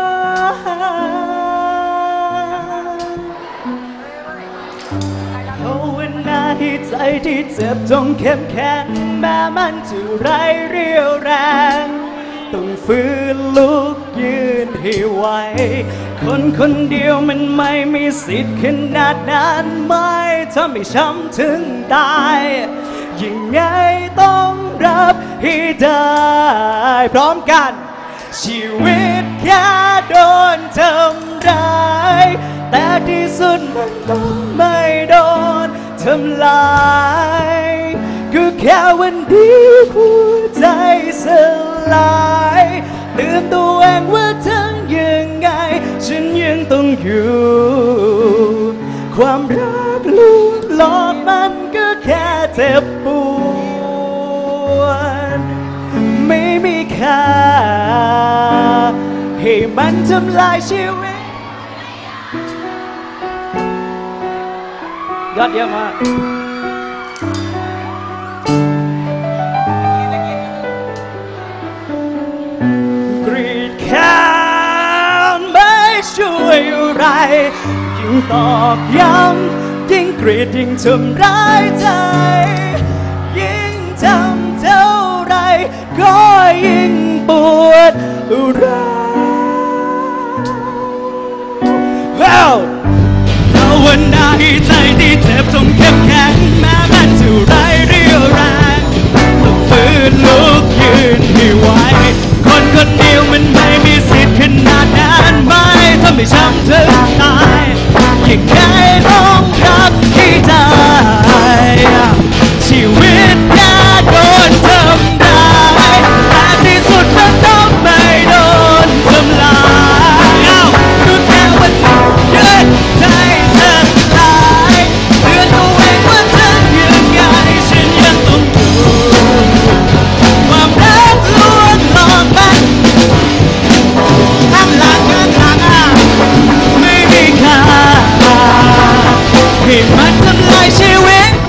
ภาวนาให้ใจที่เจ็บจงเข้มแข็งแม้มันจะไร้เรี่ยวแรงต้องฟื้นลุกยืนให้ไหวคนคนเดียวมันไม่มีสิทธิ์ขนาดนั้นไม่ทำให้ช้ำถึงตายยังไงต้องรับให้ได้พร้อมกันชีวิตแค่โดนทำร้ายแต่ที่สุดมันต้องไม่โดนทำลายก็แค่วันดีหัวใจสลายเตือนตัวเองว่าทั้งยังไงฉันยังต้องอยู่ความรักลวงหลอกมันก็แค่เจ็บปวดไม่มีค่าให้มันทำลายชีวิตยอดเยี่ยมมากกรีดแขนไม่ช่วยอะไรยิ่งตอกย้ำยิ่งกรีดยิ่งทำร้ายใจยิ่งจำเท่าไรก็ยิ่งปวดร้าวภาวนาให้ใจที่เจ็บจงเข้มแข็งแม้มันจะไร้เรี่ยวแรงต้องฟื้นลุกยืนให้ไหวคนคนเดียวมันไม่มีสิทธิ์ขนาดนั้นไม่ทำให้ช้ำถึงตายยังไงต้องรับให้ได้ชีวิตแค่โดนทำร้ายแต่ที่สุดมันต้องไม่โดนทำลายก็แค่วันยืนใจสลายเตือนตัวเองว่าฉันยังไงฉันยังต้องอยู่ความรักลวงหลอกมันข้างหลังข้างหลังอ่ะไม่มีค่าให้มันทำลายชีวิต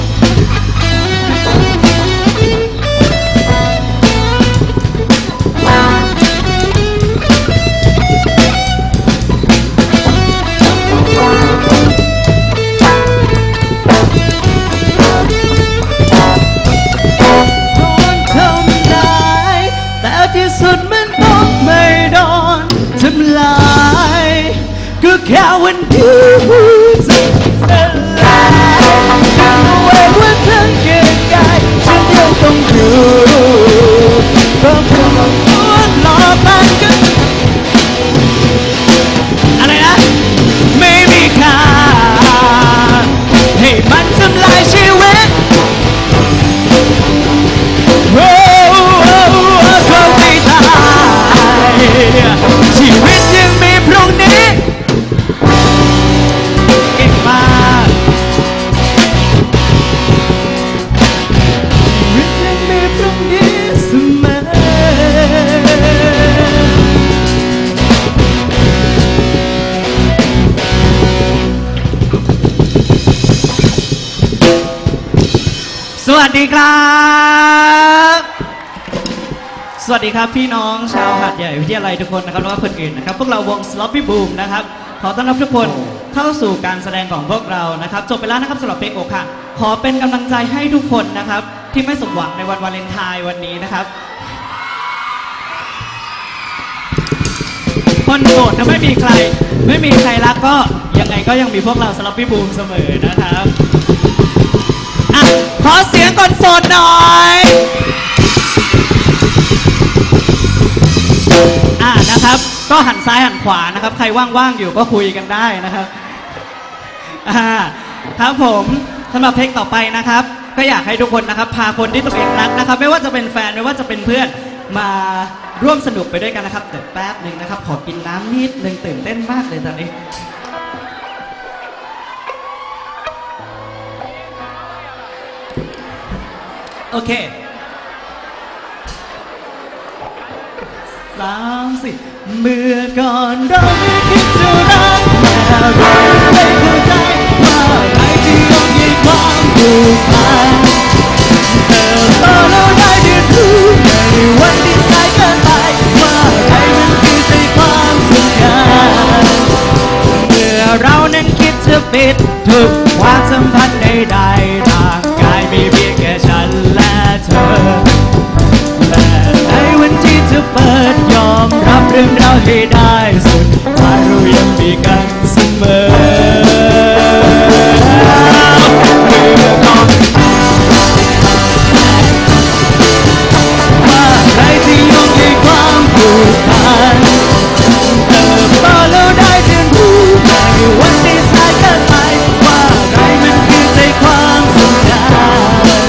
ที่สุดมันต้องไม่โดนทำลายก็แค่วันที่หัวใจสลายจะรู้ว่าทั้งยังไงฉันยังต้องอยู่เพราะความตัวหลอกมันก็อะไรนะไม่มีค่าให้มันทำลายชีวิตชีวิตยังมีพรุ่งนี้เก่งมากชีวิตยังมีพรุ่งนี้เสมอสวัสดีครับ สวัสดีครับพี่น้องชาวหาดใหญ่วิทยาลัยทุกคนนะครับแล้วก็คนอื่นนะครับพวกเราวง Sloppy Boom นะครับขอต้อนรับทุกคนเข้าสู่การแสดงของพวกเรานะครับจบไปแล้วนะครับสำหรับเพลงอกหักขอเป็นกำลังใจให้ทุกคนนะครับที่ไม่สมหวังในวันวาเลนไทน์วันนี้นะครับคนโสดถ้าไม่มีใครไม่มีใครรักก็ยังไงก็ยังมีพวกเรา Sloppy Boom เสมอนะครับอ่ะขอเสียงคนโสดหน่อยอ่ะนะครับก็หันซ้ายหันขวานะครับใครว่างๆอยู่ก็คุยกันได้นะครับอ่าครับผมสำหรับเพลงต่อไปนะครับก็อยากให้ทุกคนนะครับพาคนที่ตัวเองรักนะครับไม่ว่าจะเป็นแฟนไม่ว่าจะเป็นเพื่อนมาร่วมสนุกไปด้วยกันนะครับเดี๋ยวแป๊บหนึ่งนะครับขอกินน้ำนิดหนึ่งตื่นเต้นมากเลยตอนนี้โอเคสามสิเมื่อก่อนเราไม่คิดจะรักแต่เราไม่เข้าใจว่าอะไรที่ยอมให้ความผูกพันเติบโตแล้วได้เรียนรู้ในวันที่สายเกินไปว่าอะไรมันคือใจความสำคัญเมื่อเรานั้นคิดจะปิดทุกความสัมพันธ์ใดๆร่างกายมีเพียงแค่ฉันและเธอและในวันที่จะเปิดยอมรับเรื่องราวให้ได้สุดท้ายเรายังมีกันเสมอเมื่อก่อนว่าใครที่ยอมให้ความผูกพันเติบโตแล้วได้เรียนรู้ในวันที่สายเกินไปว่าอะไรมันคือใจความสำคัญ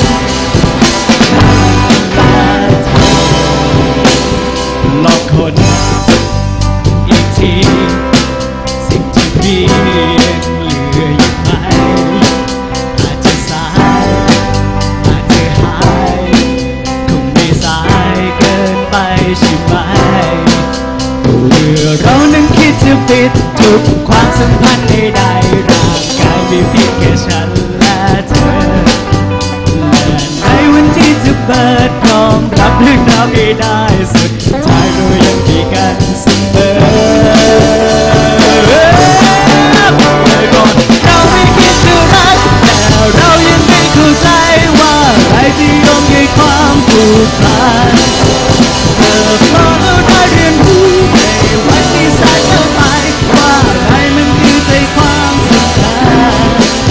หลอกคนอีกทีสิ่งที่มีเหลืออยู่ไหมอาจจะสายอาจจะหายคงไม่สายเกินไปใช่ไหมเมื่อเรานั้นคิดจะปิดทุกความสัมพันธ์ใดๆร่างกายมีเพียงแค่ฉันและเธอและในวันที่จะเปิดยอมรับเรื่องราวให้ได้สุดท้ายเรายังมีกันเสมอเมื่อก่อนเราไม่คิดจะรักแต่เรายังไม่เข้าใจว่าอะไรที่ยอมให้ความผูกพันเติบโตแล้วได้เรียนรู้ในวันที่สายเกินไปว่าอะไรมันคือใจความสำคัญ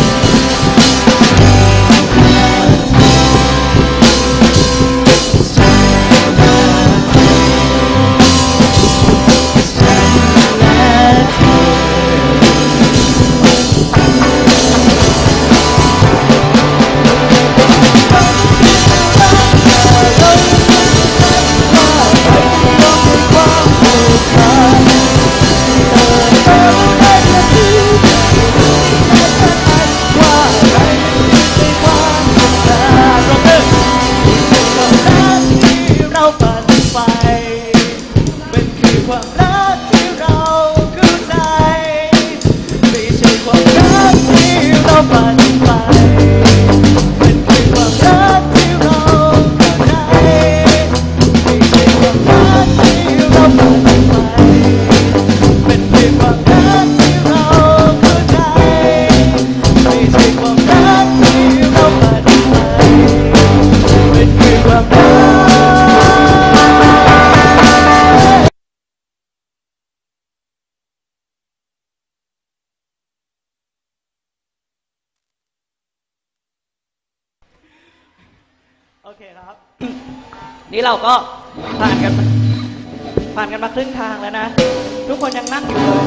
โอเคครับ นี่เราก็ผ่านกันผ่านกันมาครึ่งทางแล้วนะทุกคนยังนั่งอยู่เลย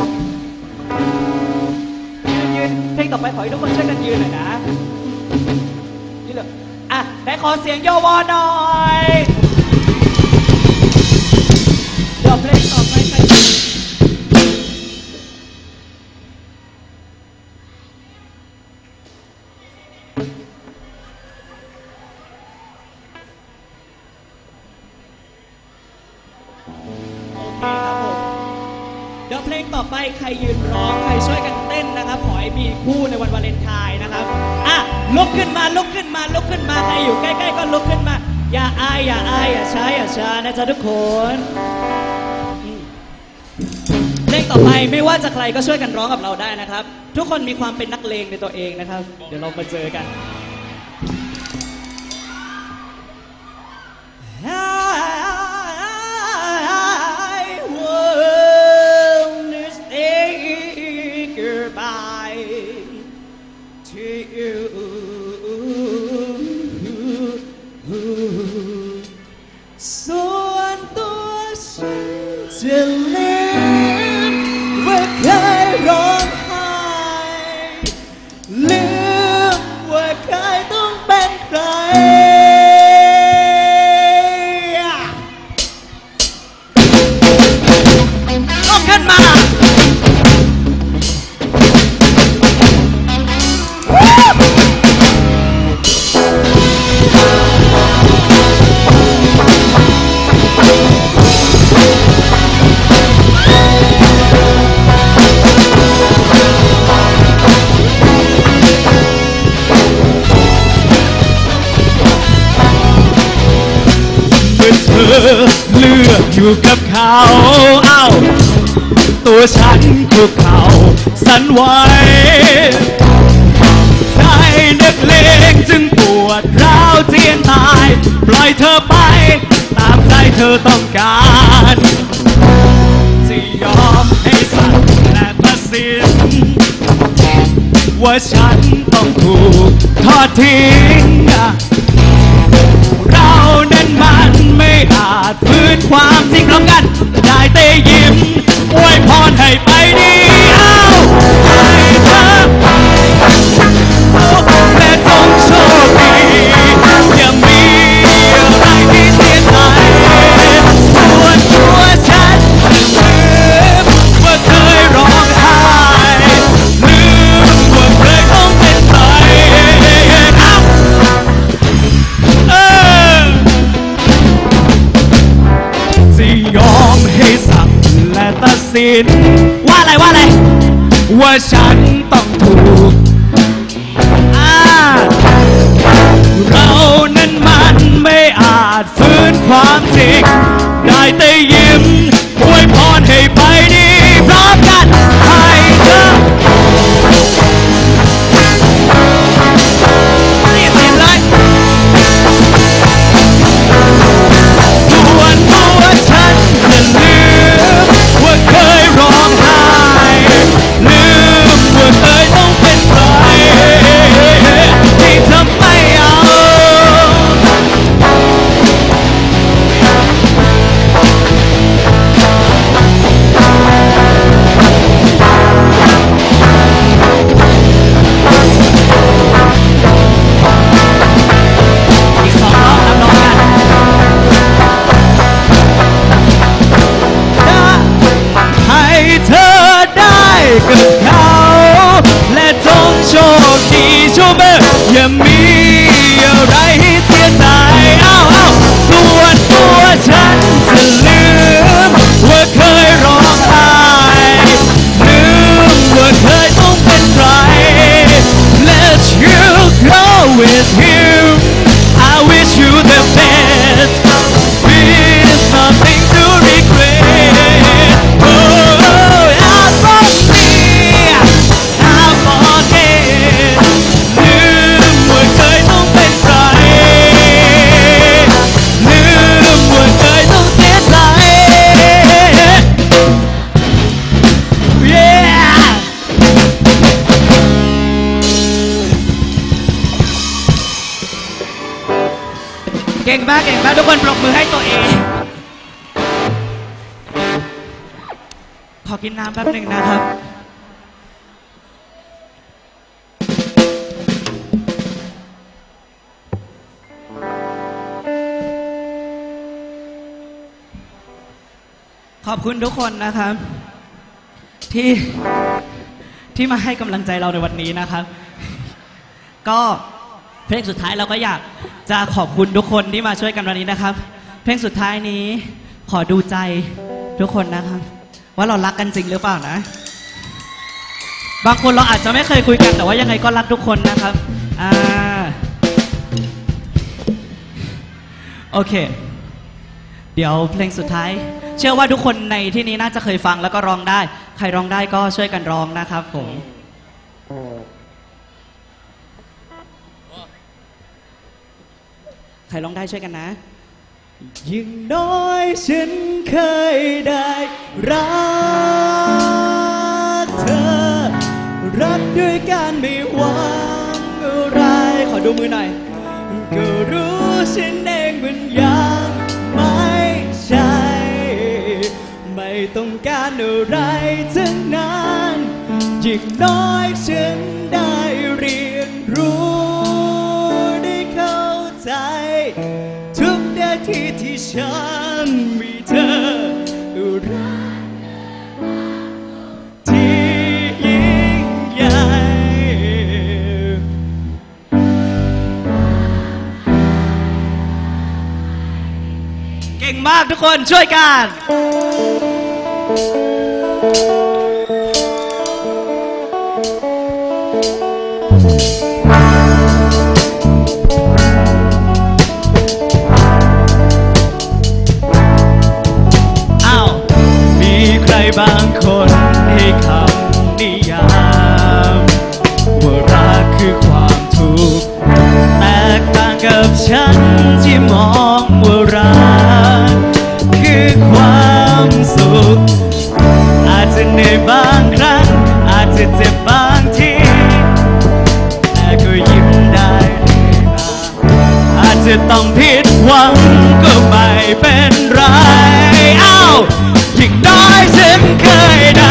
ยืนเพลงต่อไปขอให้ทุกคนช่วยกันยืนหน่อยนะยืนเลยอ่ะได้ขอเสียงโยวอหน่อยเดี๋ยวเพลงต่อไปใครโอเคครับผมเดี๋ยวเพลงต่อไปใครยืนร้องใครช่วยกันเต้นนะครับขอให้มีคู่ในวันวาเลนไทน์นะครับอ่ะลุกขึ้นมาลุกขึ้นมาลุกขึ้นมาใครอยู่ใกล้ๆก็ลุกขึ้นมาอย่าอายอย่าอายอย่าช้าอย่าช้านะจ๊ะทุกคนอืมเพลงต่อไปไม่ว่าจะใครก็ช่วยกันร้องกับเราได้นะครับทุกคนมีความเป็นนักเลงในตัวเองนะครับเดี๋ยวเรามาเจอกันส่วนตัวฉันจะลืมว่าเคยร้องไห้ลืมว่าเคยต้องเป็นใครลุกขึ้นมาเลือกอยู่กับเขาเอ้าตัวฉันคุกเข่าสั่นไหวได้นึกเลงจึงปวดร้าวเจียนตายปล่อยเธอไปตามใจเธอต้องการจะยอมให้สั่งและตัดสินว่าฉันต้องถูกทอดทิ้งเรานั้นมันไม่อาจฝืนความจริงพร้อมกันได้แต่ยิ้มอวยพรให้ไปดีเอาให้เธอและจงโชคดีอย่ามีอะไรที่เสียใจส่วนตัวฉันลืมว่าเคยร้องไห้ลืมว่าเคยต้องเป็นใครยอมให้สั่งและตัดสินว่าอะไรว่าอะไรว่าฉันต้องถูกอ่าเรานั้นมันไม่อาจฝืนความจริงได้แต่ยิ้มอวยพรให้ไปดีพร้อมกันให้เธอรีบเห็นเลยส่วนตัวฉันจะลืมว่าเคยร้องไห้ลืมว่าเคยต้องเป็นใครที่ทำไม่เอาอีกสองรอบรับน้องกันให้เธอได้กับเขาและจงโชคดีโชคเบอร์อย่ามีอะไรให้เสียใจอ้าวอ้าวส่วนตัวฉันจะลืมว่าเคยร้องไห้ลืมว่าเคยต้องเป็นใคร Let you go with him I wish you the best There's nothing to regret Oh I promise I forget ลืมว่าเคยต้องเป็นใครลืมว่าเคยต้องเสียใจ Yeahเก่งมากเก่งมากทุกคนปรบมือให้ตัวเองขอกินน้ำแป๊บหนึ่งนะครับขอบคุณทุกคนนะครับที่ที่มาให้กำลังใจเราในวันนี้นะครับก็เพลงสุดท้ายเราก็อยากจะขอบคุณทุกคนที่มาช่วยกันวันนี้นะครับเพลงสุดท้ายนี้ขอดูใจทุกคนนะครับว่าเรารักกันจริงหรือเปล่านะบางคนเราอาจจะไม่เคยคุยกันแต่ว่ายังไงก็รักทุกคนนะครับอ่าโอเคเดี๋ยวเพลงสุดท้ายเชื่อว่าทุกคนในที่นี้น่าจะเคยฟังแล้วก็ร้องได้ใครร้องได้ก็ช่วยกันร้องนะครับผมใครร้องได้ช่วยกันนะยิ่งน้อยฉันเคยได้รักเธอรักด้วยการไม่หวังอะไรขอดูมือหน่อยก็รู้ฉันเองมันยังไม่ใช่ไม่ต้องการอะไรทั้งนั้นยิ่งน้อยฉันได้เรียนรู้ได้เข้าใจทุกนาทีที่ฉันมีเธอรักที่ยิ่งใหญ่เก่งมากทุกคนช่วยกันบางคนให้คำนิยามว่ารักคือความทุกข์แตกต่างกับฉันที่มองว่ารักคือความสุขอาจจะเหนื่อยบางครั้งอาจจะเจ็บบางทีแต่ก็ยิ้มได้อาจจะต้องผิดหวังก็ไม่เป็นไรอ้าวยิ่งน้อยฉันเคยได้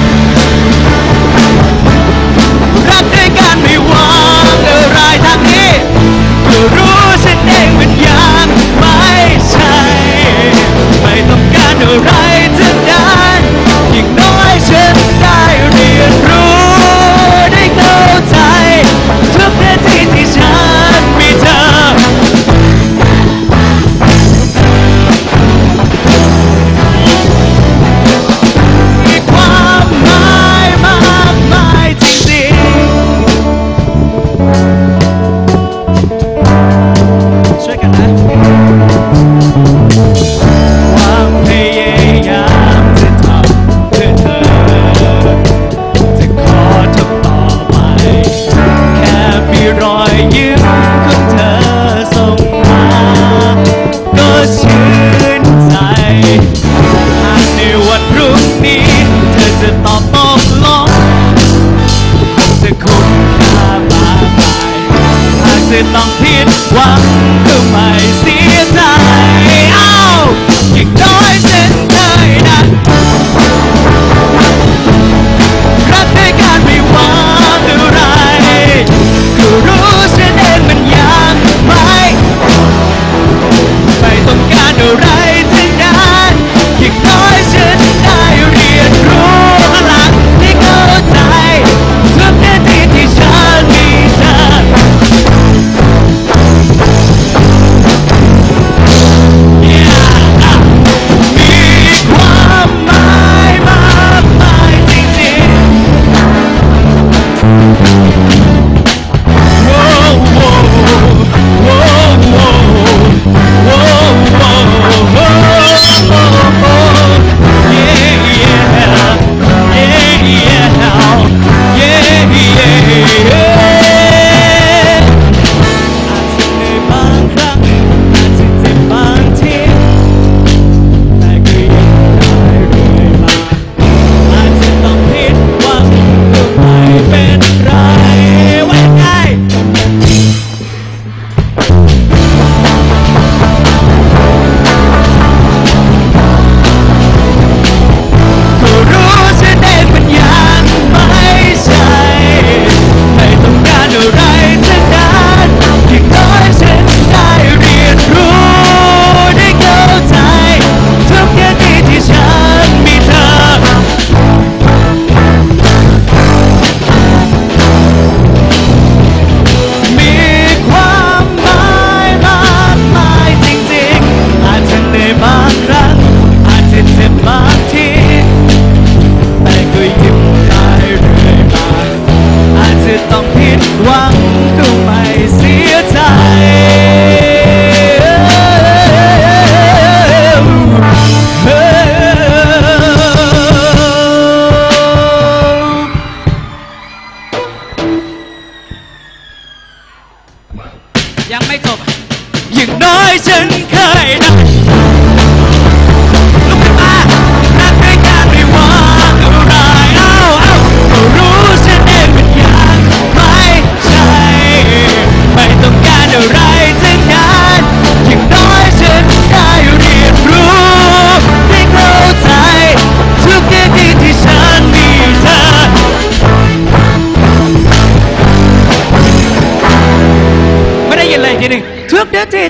รักด้วยการไม่หวังอะไรทางนี้ก็รู้ฉันเองมันยังไม่ใช่ไม่ต้องการอะไรทั้งนั้นยิ่งน้อยฉันได้เรียนรู้ได้เข้าใจทุกนาทีที่ฉันมีเธอต้องผิดหวังก็ไม่เสียใจอ้าวยิ่งน้อยฉันเคยได้รักด้วยการไม่หวังอะไรก็รู้ฉันเองมันยังไม่ไม่ต้องการอะไรทั้งนั้นยิ่งน้อยฉันได้เรียนรู้พลังที่เข้าใจทุกนาทีที่ฉันมีเธอ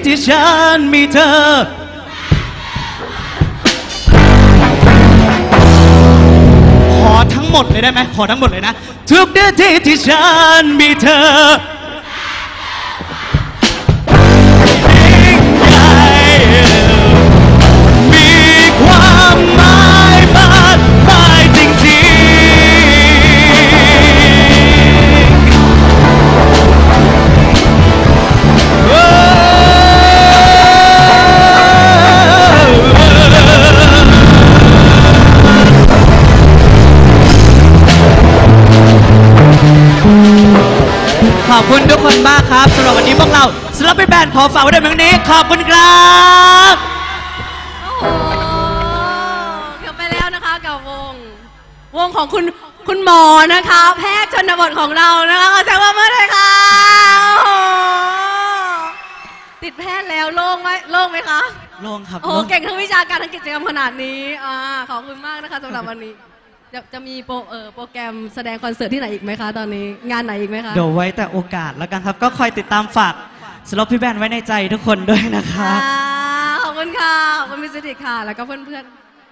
ที่ฉันมีเธอขอทั้งหมดเลยได้ไหมขอทั้งหมดเลยนะทุกนาทีที่ฉันมีเธอมีความหมายมากมายจริงๆโอ้ขอบคุณทุกคนมากครับสำหรับวันนี้พวกเราสำหรับแบนด์ขอฝากไว้ด้วยเพียงนี้ขอบคุณครับโอ้โหเกือบไปแล้วนะคะกับวง วงของคุณคุณหมอนะคะ แพทย์ชนบทของเรานะคะขอแสดงความยินดีค่ะโอ้โหติดแพทย์แล้วโล่งไหมโล่งไหมคะโล่งครับโอ้โหเก่งทั้งวิชาการทั้งกิจกรรมขนาดนี้อ่าขอบคุณมากนะคะสำหรับวันนี้จะจะมีโปรเอ่อโปรแกรมแสดงคอนเสิร์ตที่ไหนอีกไหมคะตอนนี้งานไหนอีกไหมคะเดี๋ยวไว้แต่โอกาสแล้วกันครับ ก็คอยติดตามฝากสำหรับพี่แบนไว้ในใจทุกคนด้วยนะครับอ่าขอบคุณค่ะ ขอบคุณมิสติกค่ะ แล้วก็เพื่อน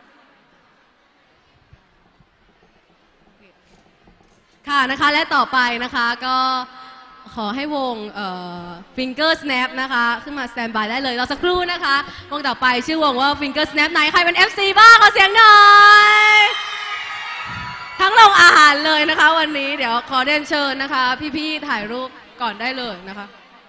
ๆ ค่ะนะคะ และต่อไปนะคะก็ขอให้วงเอ่อ Finger Snap นะคะ ขึ้นมาสแตนบายได้เลยรอสักครู่นะคะ วงต่อไปชื่อวงว่า Finger Snap ไหนใครเป็น เอฟ ซี บ้างขอเสียงหน่อย ทั้งโรงอาหารเลยนะคะวันนี้เดี๋ยวขอเรียนเชิญนะคะ พี่ๆถ่ายรูปก่อนได้เลยนะคะ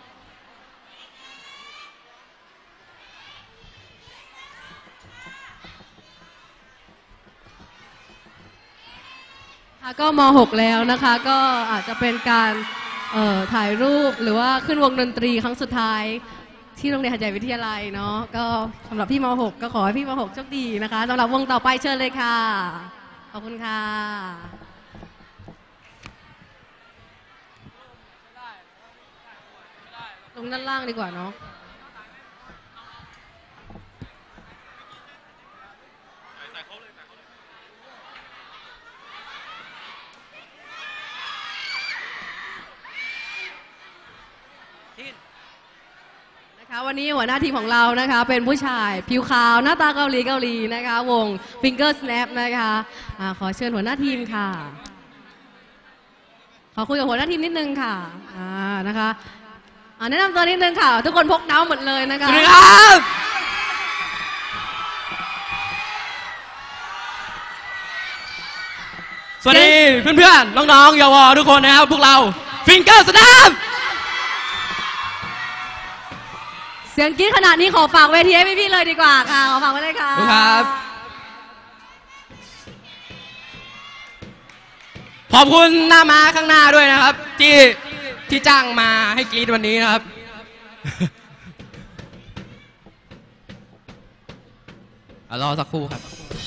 ก็ม หก แล้วนะคะก็อาจจะเป็นการเอ่อถ่ายรูปหรือว่าขึ้นวงดนตรีครั้งสุดท้ายที่โรงเรียนหัดใหญ่วิทยาลัยเนาะก็สำหรับพี่ม หก ก็ขอให้พี่ม หก โชคดีนะคะสำหรับวงต่อไปเชิญเลยค่ะขอบคุณค่ะลงด้านล่างดีกว่าเนาะวันนี้หัวหน้าทีมของเรานะคะเป็นผู้ชายผิวขาวหน้าตาเกาหลีเกาหลีนะคะวง Finger Snap นะคะอะขอเชิญหัวหน้าทีมค่ะขอคุยกับหัวหน้าทีมนิดนึงค่ะอ่านะคะอ่าแนะนำตัวนิดนึงค่ะทุกคนพกน้ำหมดเลยนะคะสวัสดีครับสวัสดีเพื่อนๆน้องๆเยาวทุกคนนะครับพวกเรา Finger Snap เสียงกรี๊ดขนาดนี้ขอฝากเวทีให้พี่ๆเลยดีกว่าค่ะขอฝากไว้เลยค่ะครับขอบคุณหน้าม้าข้างหน้าด้วยนะครับที่ที่จ้างมาให้กรี๊ดวันนี้นะครับรอสักครู่ครับ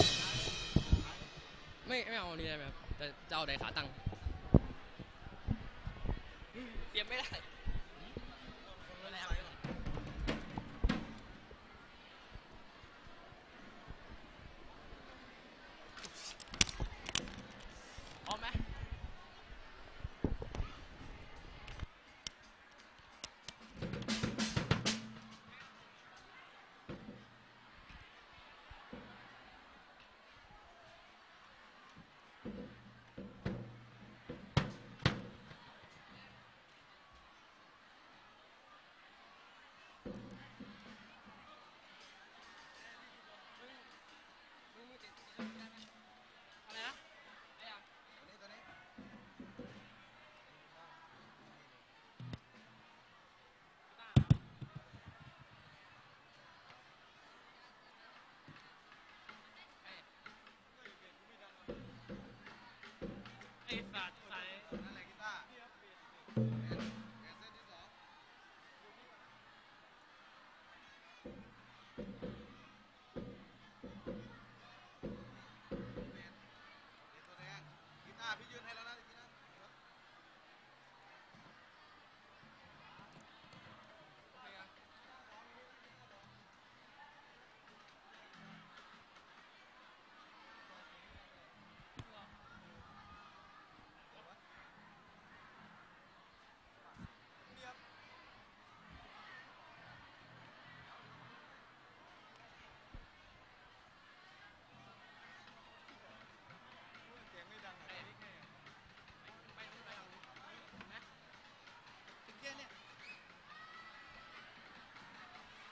ไม่ไม่เอานี่ได้ไหมครับจะจะเอาใดขาตั้งเตรียมไม่ได้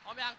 ร้อมยัง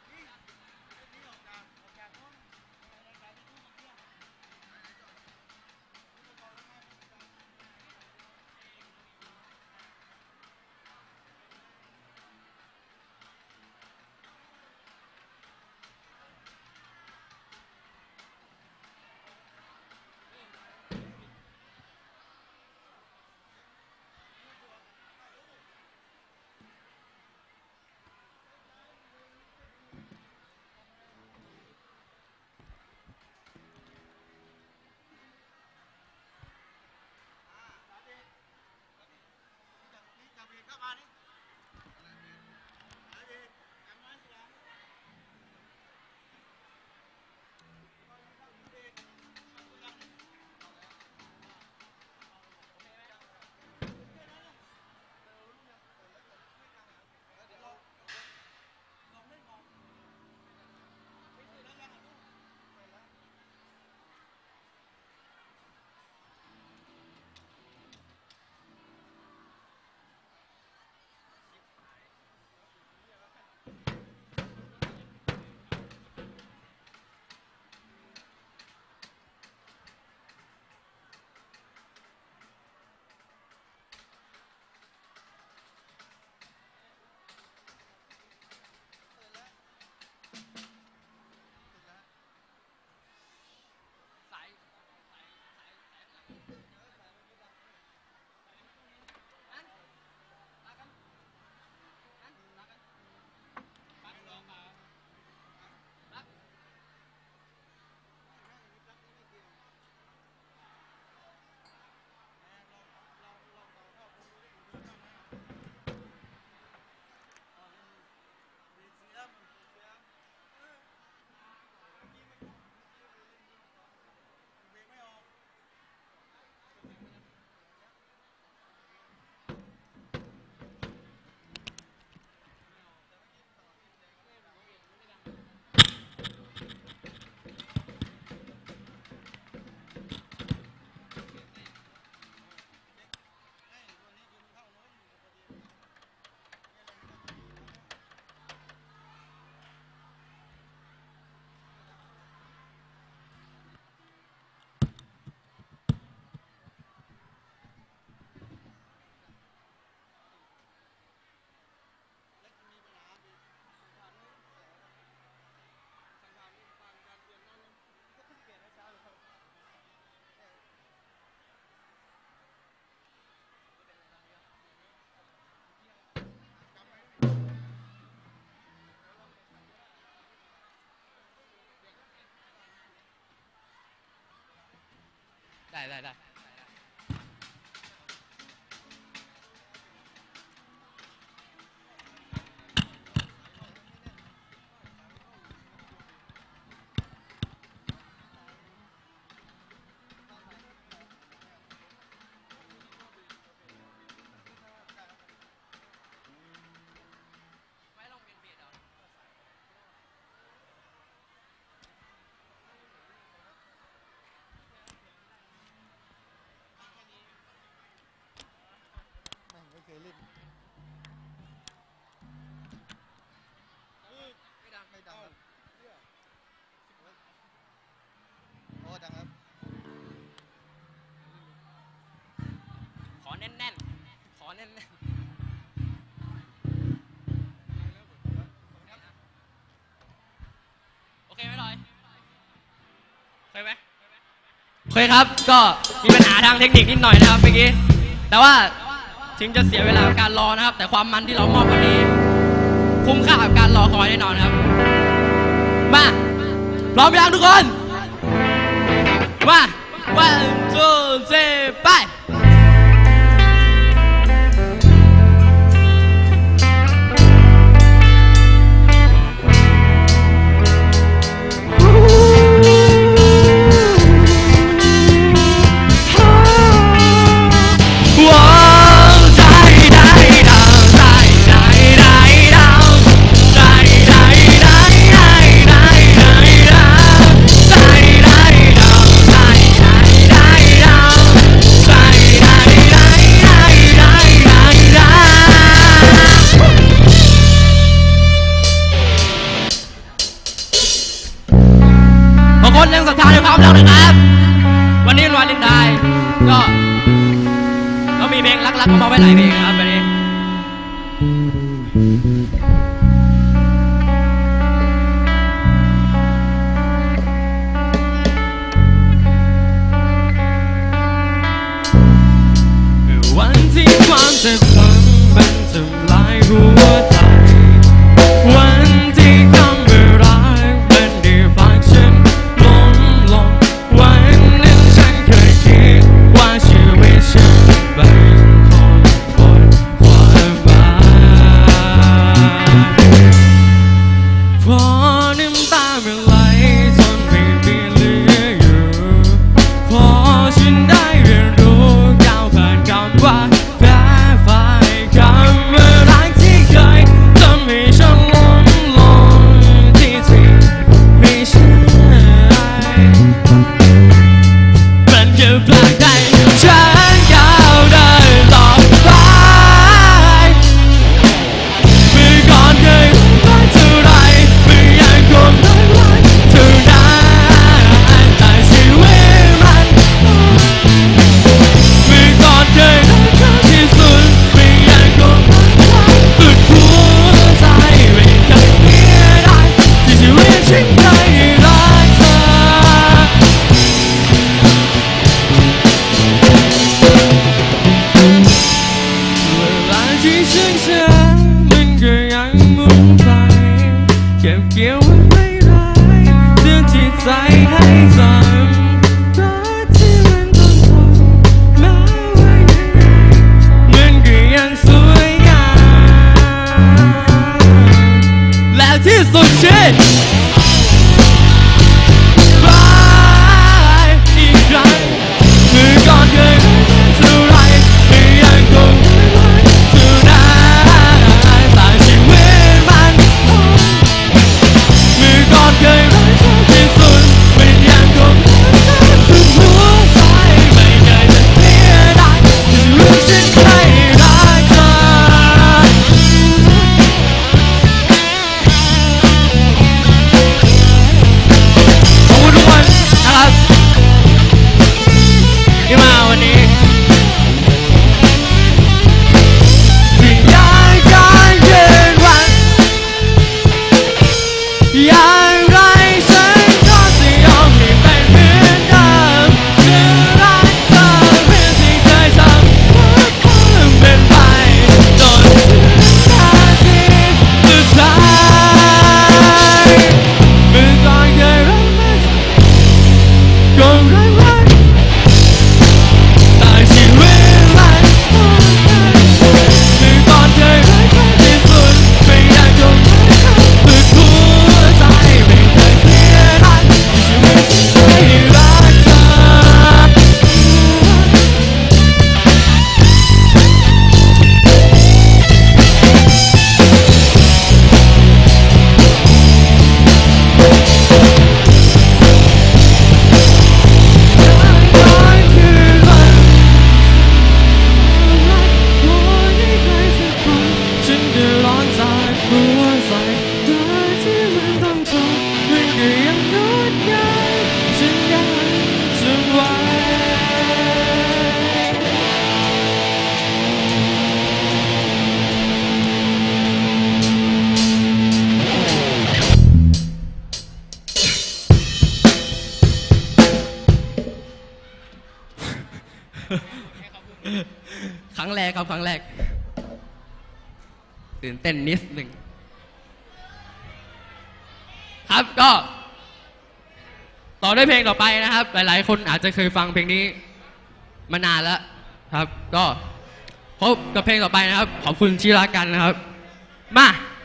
ได้ได้ได้ไม่เคยเล่นไม่ดังไม่ดังครับโอ้ดังครับขอแน่นๆขอแน่นๆโอเคไหมลอยเคยไหมโอเคครับก็มีปัญหาทางเทคนิคนิดหน่อยนะครับเมื่อกี้แต่ว่าถึงจะเสียเวลาการรอนะครับแต่ความมันที่เรามอบวันนี้คุ้มค่ากับการรอคอยแน่นอนครับมาพร้อมยังทุกคนมา one two three ไปใก็ก็มีเพลงรักๆก็มาไว้หลายเพลงนะครับวันนี้วันที่ความเจ็บช้ำมันทำลายหัวใจวันที่คำว่ารักมันได้พาฉันล้มลงวันนั้นฉันเคยคิดว่าชีวิตฉันเป็นคนบนความหมายพอน้ำตามันไหลจนไม่มีเหลืออยู่พอฉันได้เรียนรู้ก้าวผ่านคำว่าแพ้พ่ายคำว่ารักที่เคยทำให้ฉันล้มลงที่ที่ไม่ใช่มันแค่ผลักดันฉันก้าวเดินต่อไปเมื่อก่อนเคยรักเท่าไรเมื่อยังคงรักไว้เท่านั้นแต่ชีวิตมันเมื่อก่อนเคยรักเธอที่สุดเมื่อยังคงรักไว้สุดหัวใจไม่เคยเปลี่ยนได้ที่ชีวิตฉันเคยรักเธอเวลาที่ฉันเชื่อมันก็ยังหมุนไปเก็บเกี่ยวไว้ไม่ได้เรื่องที่ใจให้จำรักที่มันต้องทนแม้ว่ายังไงมันก็ยังสวยงามและที่สุดคือรักอีกครั้งเมื่อก่อนเคยรักเท่าไรเมื่อยังคงรักเท่านั้นแต่ชีวิตมันเมื่อก่อนเคยรักเธอที่สุดมันยังคงรักเธอสุดหัวใจไม่เคยจะเปลี่ยนได้ที่ชีวิตฉันเคยรักเธอขอบคุณทุกคนนะครับที่มาวันนี้ที่อยากจะยืนวันอย่างไรฉันก็จะยอมให้เป็นเหมือนเดิมจะรักเธอเพื่อที่เคยทำว่าคงเป็นไปจนถึงนาทีสุดท้ายเมื่อก่อนเคยรักมันก็รักมันแต่ชีวิตมันเมื่อก่อนเคยรักเธอที่สุดไม่อยากจมสุดหัวใจไม่เคยเปลี่ยนได้ที่ชีวิตฉันเคยรักเธอฉันจะร้อนจากหัวใจแต่ที่มันต้องทนมันก็ยังงดงามฉันยังจำไว้ครั้งแรกครับครั้งแรกตื่นเต้นนิดหนึ่งครับก็ต่อด้วยเพลงต่อไปนะครับหลายๆคนอาจจะเคยฟังเพลงนี้มานานแล้วครับก็พบกับเพลงต่อไปนะครับขอบคุณที่รักกันนะครับมา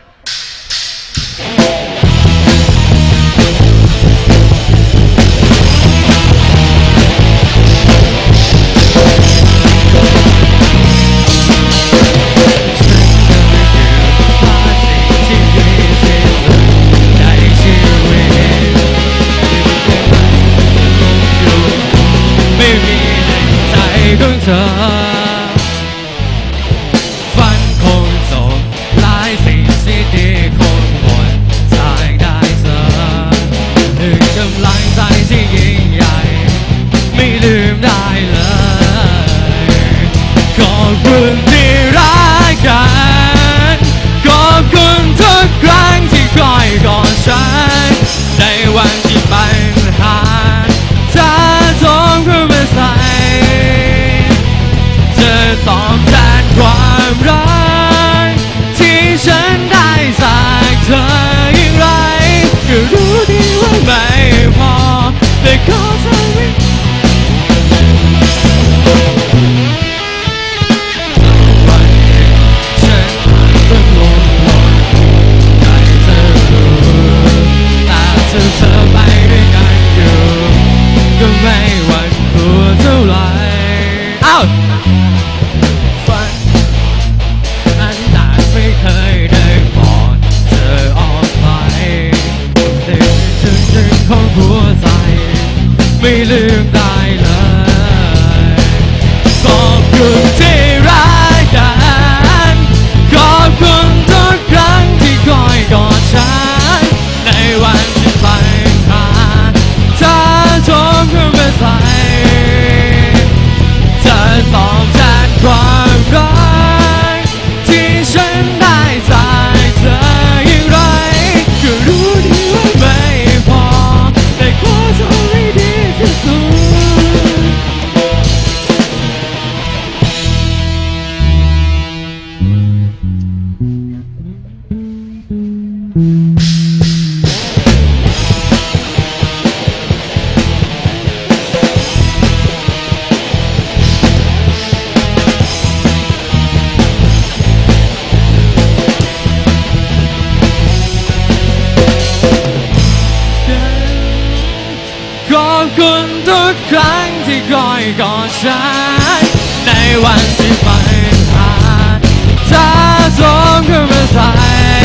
ไม่มีในใจของเธอฝันคงจบหลายสิ่งที่ดีคงหมดสายได้เธอหนึ่งกำลังใจที่ยิ่งใหญ่ไม่ลืมได้เลยคอยกอดฉันในวันที่ปัญหาถ้าสมขึ้นมาใส่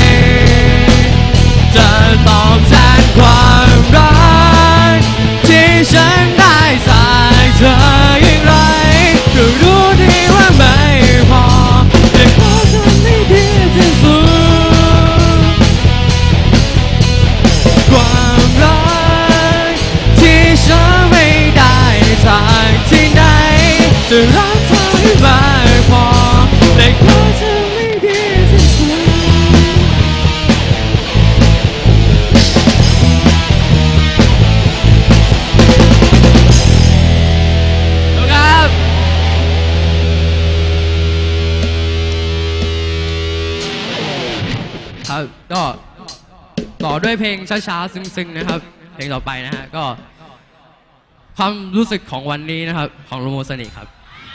จะตอบแทนความรักที่ฉันได้จากเธออย่างไรก็รู้ดีว่าไม่พอแต่ขอทำให้ดีที่สุดความรักที่ฉันไม่ได้จากที่ไหนแต่รักเธอให้มากพอแต่ขอทำให้ดีที่สุดครับก็ต่อด้วยเพลงช้าๆซึ้งๆนะครับเพลงต่อไปนะฮะก็ความรู้สึกของวันนี้นะครับของโรโมสนิกครับ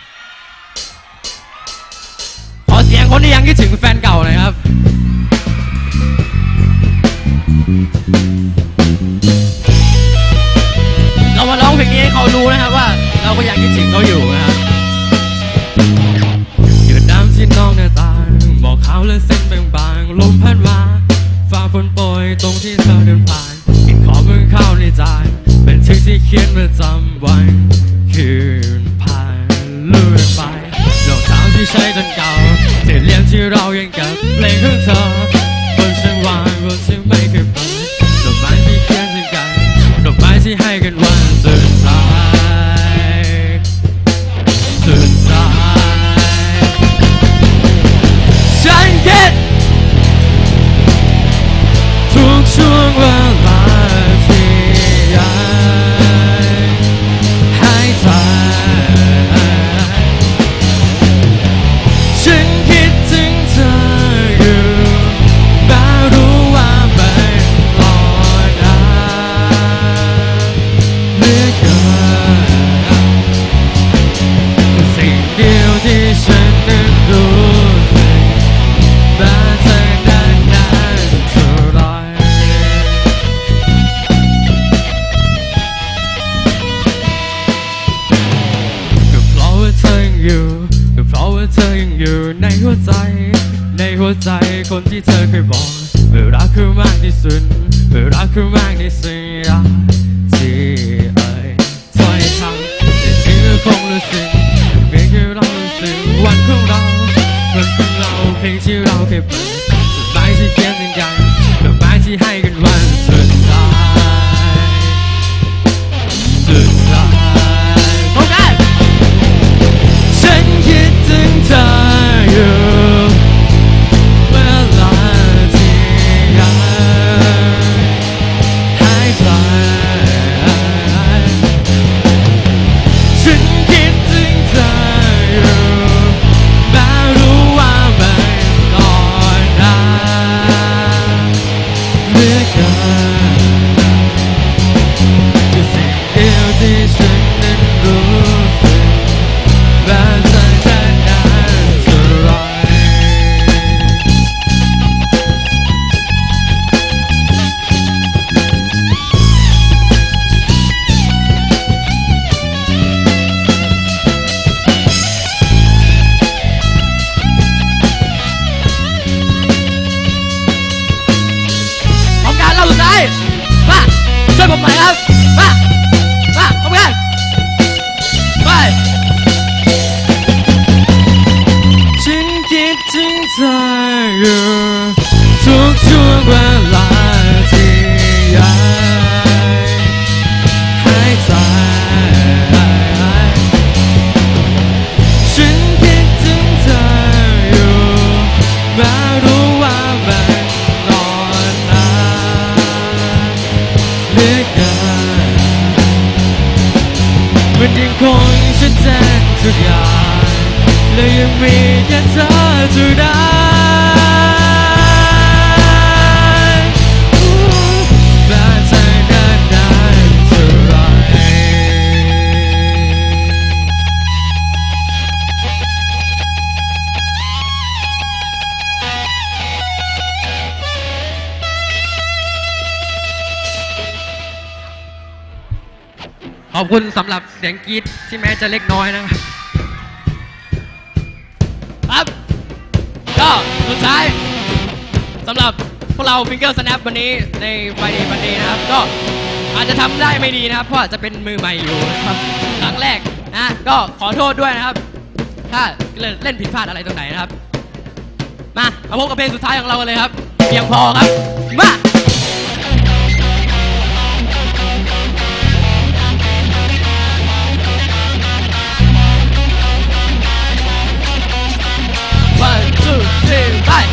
ขอเสียงคนที่ยังคิดถึงแฟนเก่าหน่อยครับเรามาร้องเพลงนี้ให้เขารู้นะครับว่าเราก็ยังคิดถึงเขาอยู่นะครับหยุดน้ำที่นอกหน้าต่างบอกเขาและเส้นบางๆลมพัดมาฟ้าฝนโปรยตรงที่เธอเดินผ่านกินของมึงเข้าในจานเป็นชื่อที่เขียนประจำวันคืนผ่านเลื่อนไปรองเท้าที่ใช้จนเก่าเศษเหรียญที่เรายังเก็บเพลงของเธอบนฉันวางบนฉันไม่เคยเปิดดอกไม้ที่เขียนถึงกันดอกไม้ที่ให้กันวันสุดท้ายสุดท้ายฉันคิดทุกช่วงเวลาที่ยังหายใจฉันคิดถึงเธออยู่แม้รู้ว่ามันรอนานเหลือเกินสิ่งเดียวที่ฉันนั้นรู้สึกแม้เธอนานนานเท่าไรก็เพราะว่าเธอยังอยู่ก็เพราะว่าเธอยังอยู่ในหัวใจในหัวใจคนที่เธอเคยบอกว่ารักคือมากที่สุดว่ารักคือมากที่สุดอย่างที่เอ่ยถ้อยคำแต่จริงแล้วคงรู้สึกเพียงแค่เรารู้สึกวันของเราวันของเราเพลงที่เราเคยเปิดดอกไม้ที่เขียนถึงกันดอกไม้ที่ให้กันวันสุดท้ายสุดท้ายโอเคฉันคิดถึงเธออยู่เวลาที่ยังหายใจฉันคิดถึงเธออยู่แม้รู้ว่ามันรอนานเหลือเกินคือสิ่งเดียวที่ฉันนั้นรู้สึกแม้เธอจะนานเท่าไรของการเล่าสุดท้ายมาช่วยผมหน่อยครับมามาของการไปฉันคิดถึงเธออยู่ทุกช่วงเวลาที่ยังหายใจฉันคิดถึงเธออยู่แม้รู้ว่ามันรอนานเหลือเกินมันยังคงชัดเจนทุกอย่างและยังมีแค่เธอเท่านั้นแม้เธอนานนานเท่าไรขอบคุณสำหรับเสียงกรี๊ดที่แม้จะเล็กน้อยนะครับครับก็สุดท้ายสำหรับพวกเรา Finger Snap วันนี้ในไฟดีวันนี้นะครับก็อาจจะทำได้ไม่ดีนะครับเพราะอาจจะเป็นมือใหม่อยู่นะครับครั้งแรกนะก็ขอโทษด้วยนะครับถ้าเล่นผิดพลาดอะไรตรงไหนนะครับมามาพบกับเพลงสุดท้ายของเรากันเลยครับเพียงพอครับมาOne, two, three, five.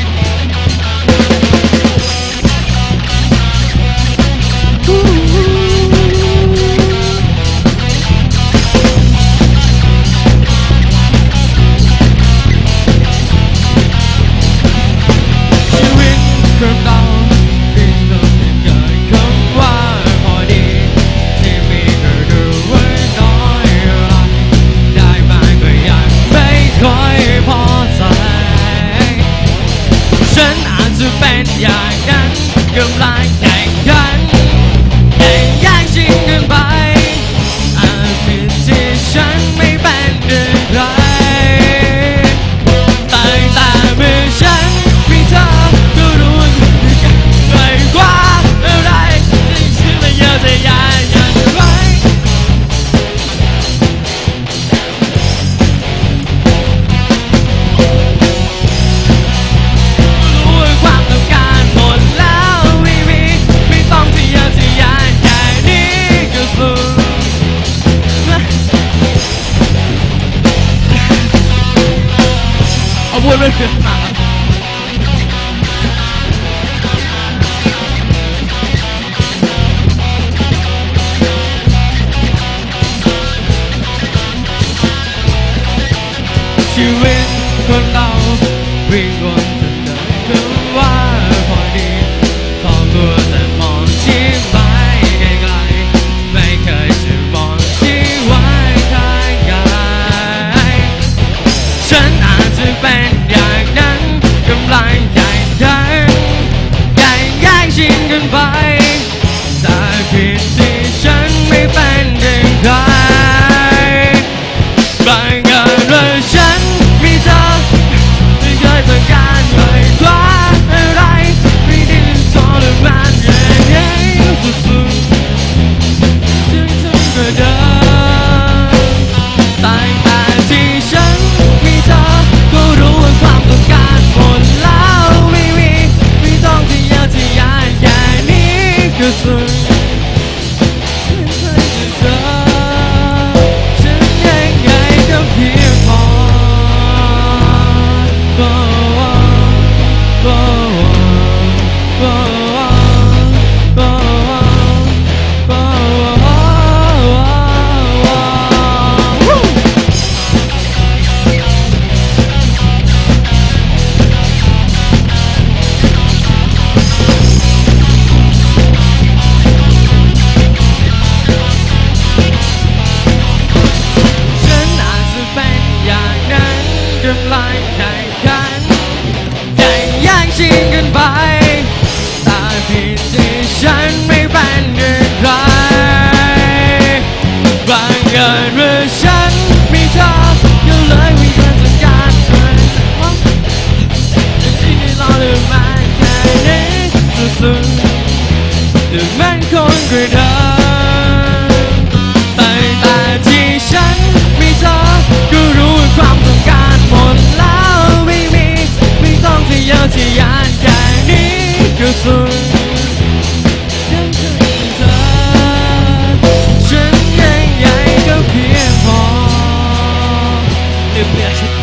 Hãy subscribe cho kênh Ghiền Mì Gõ để không bỏ lỡ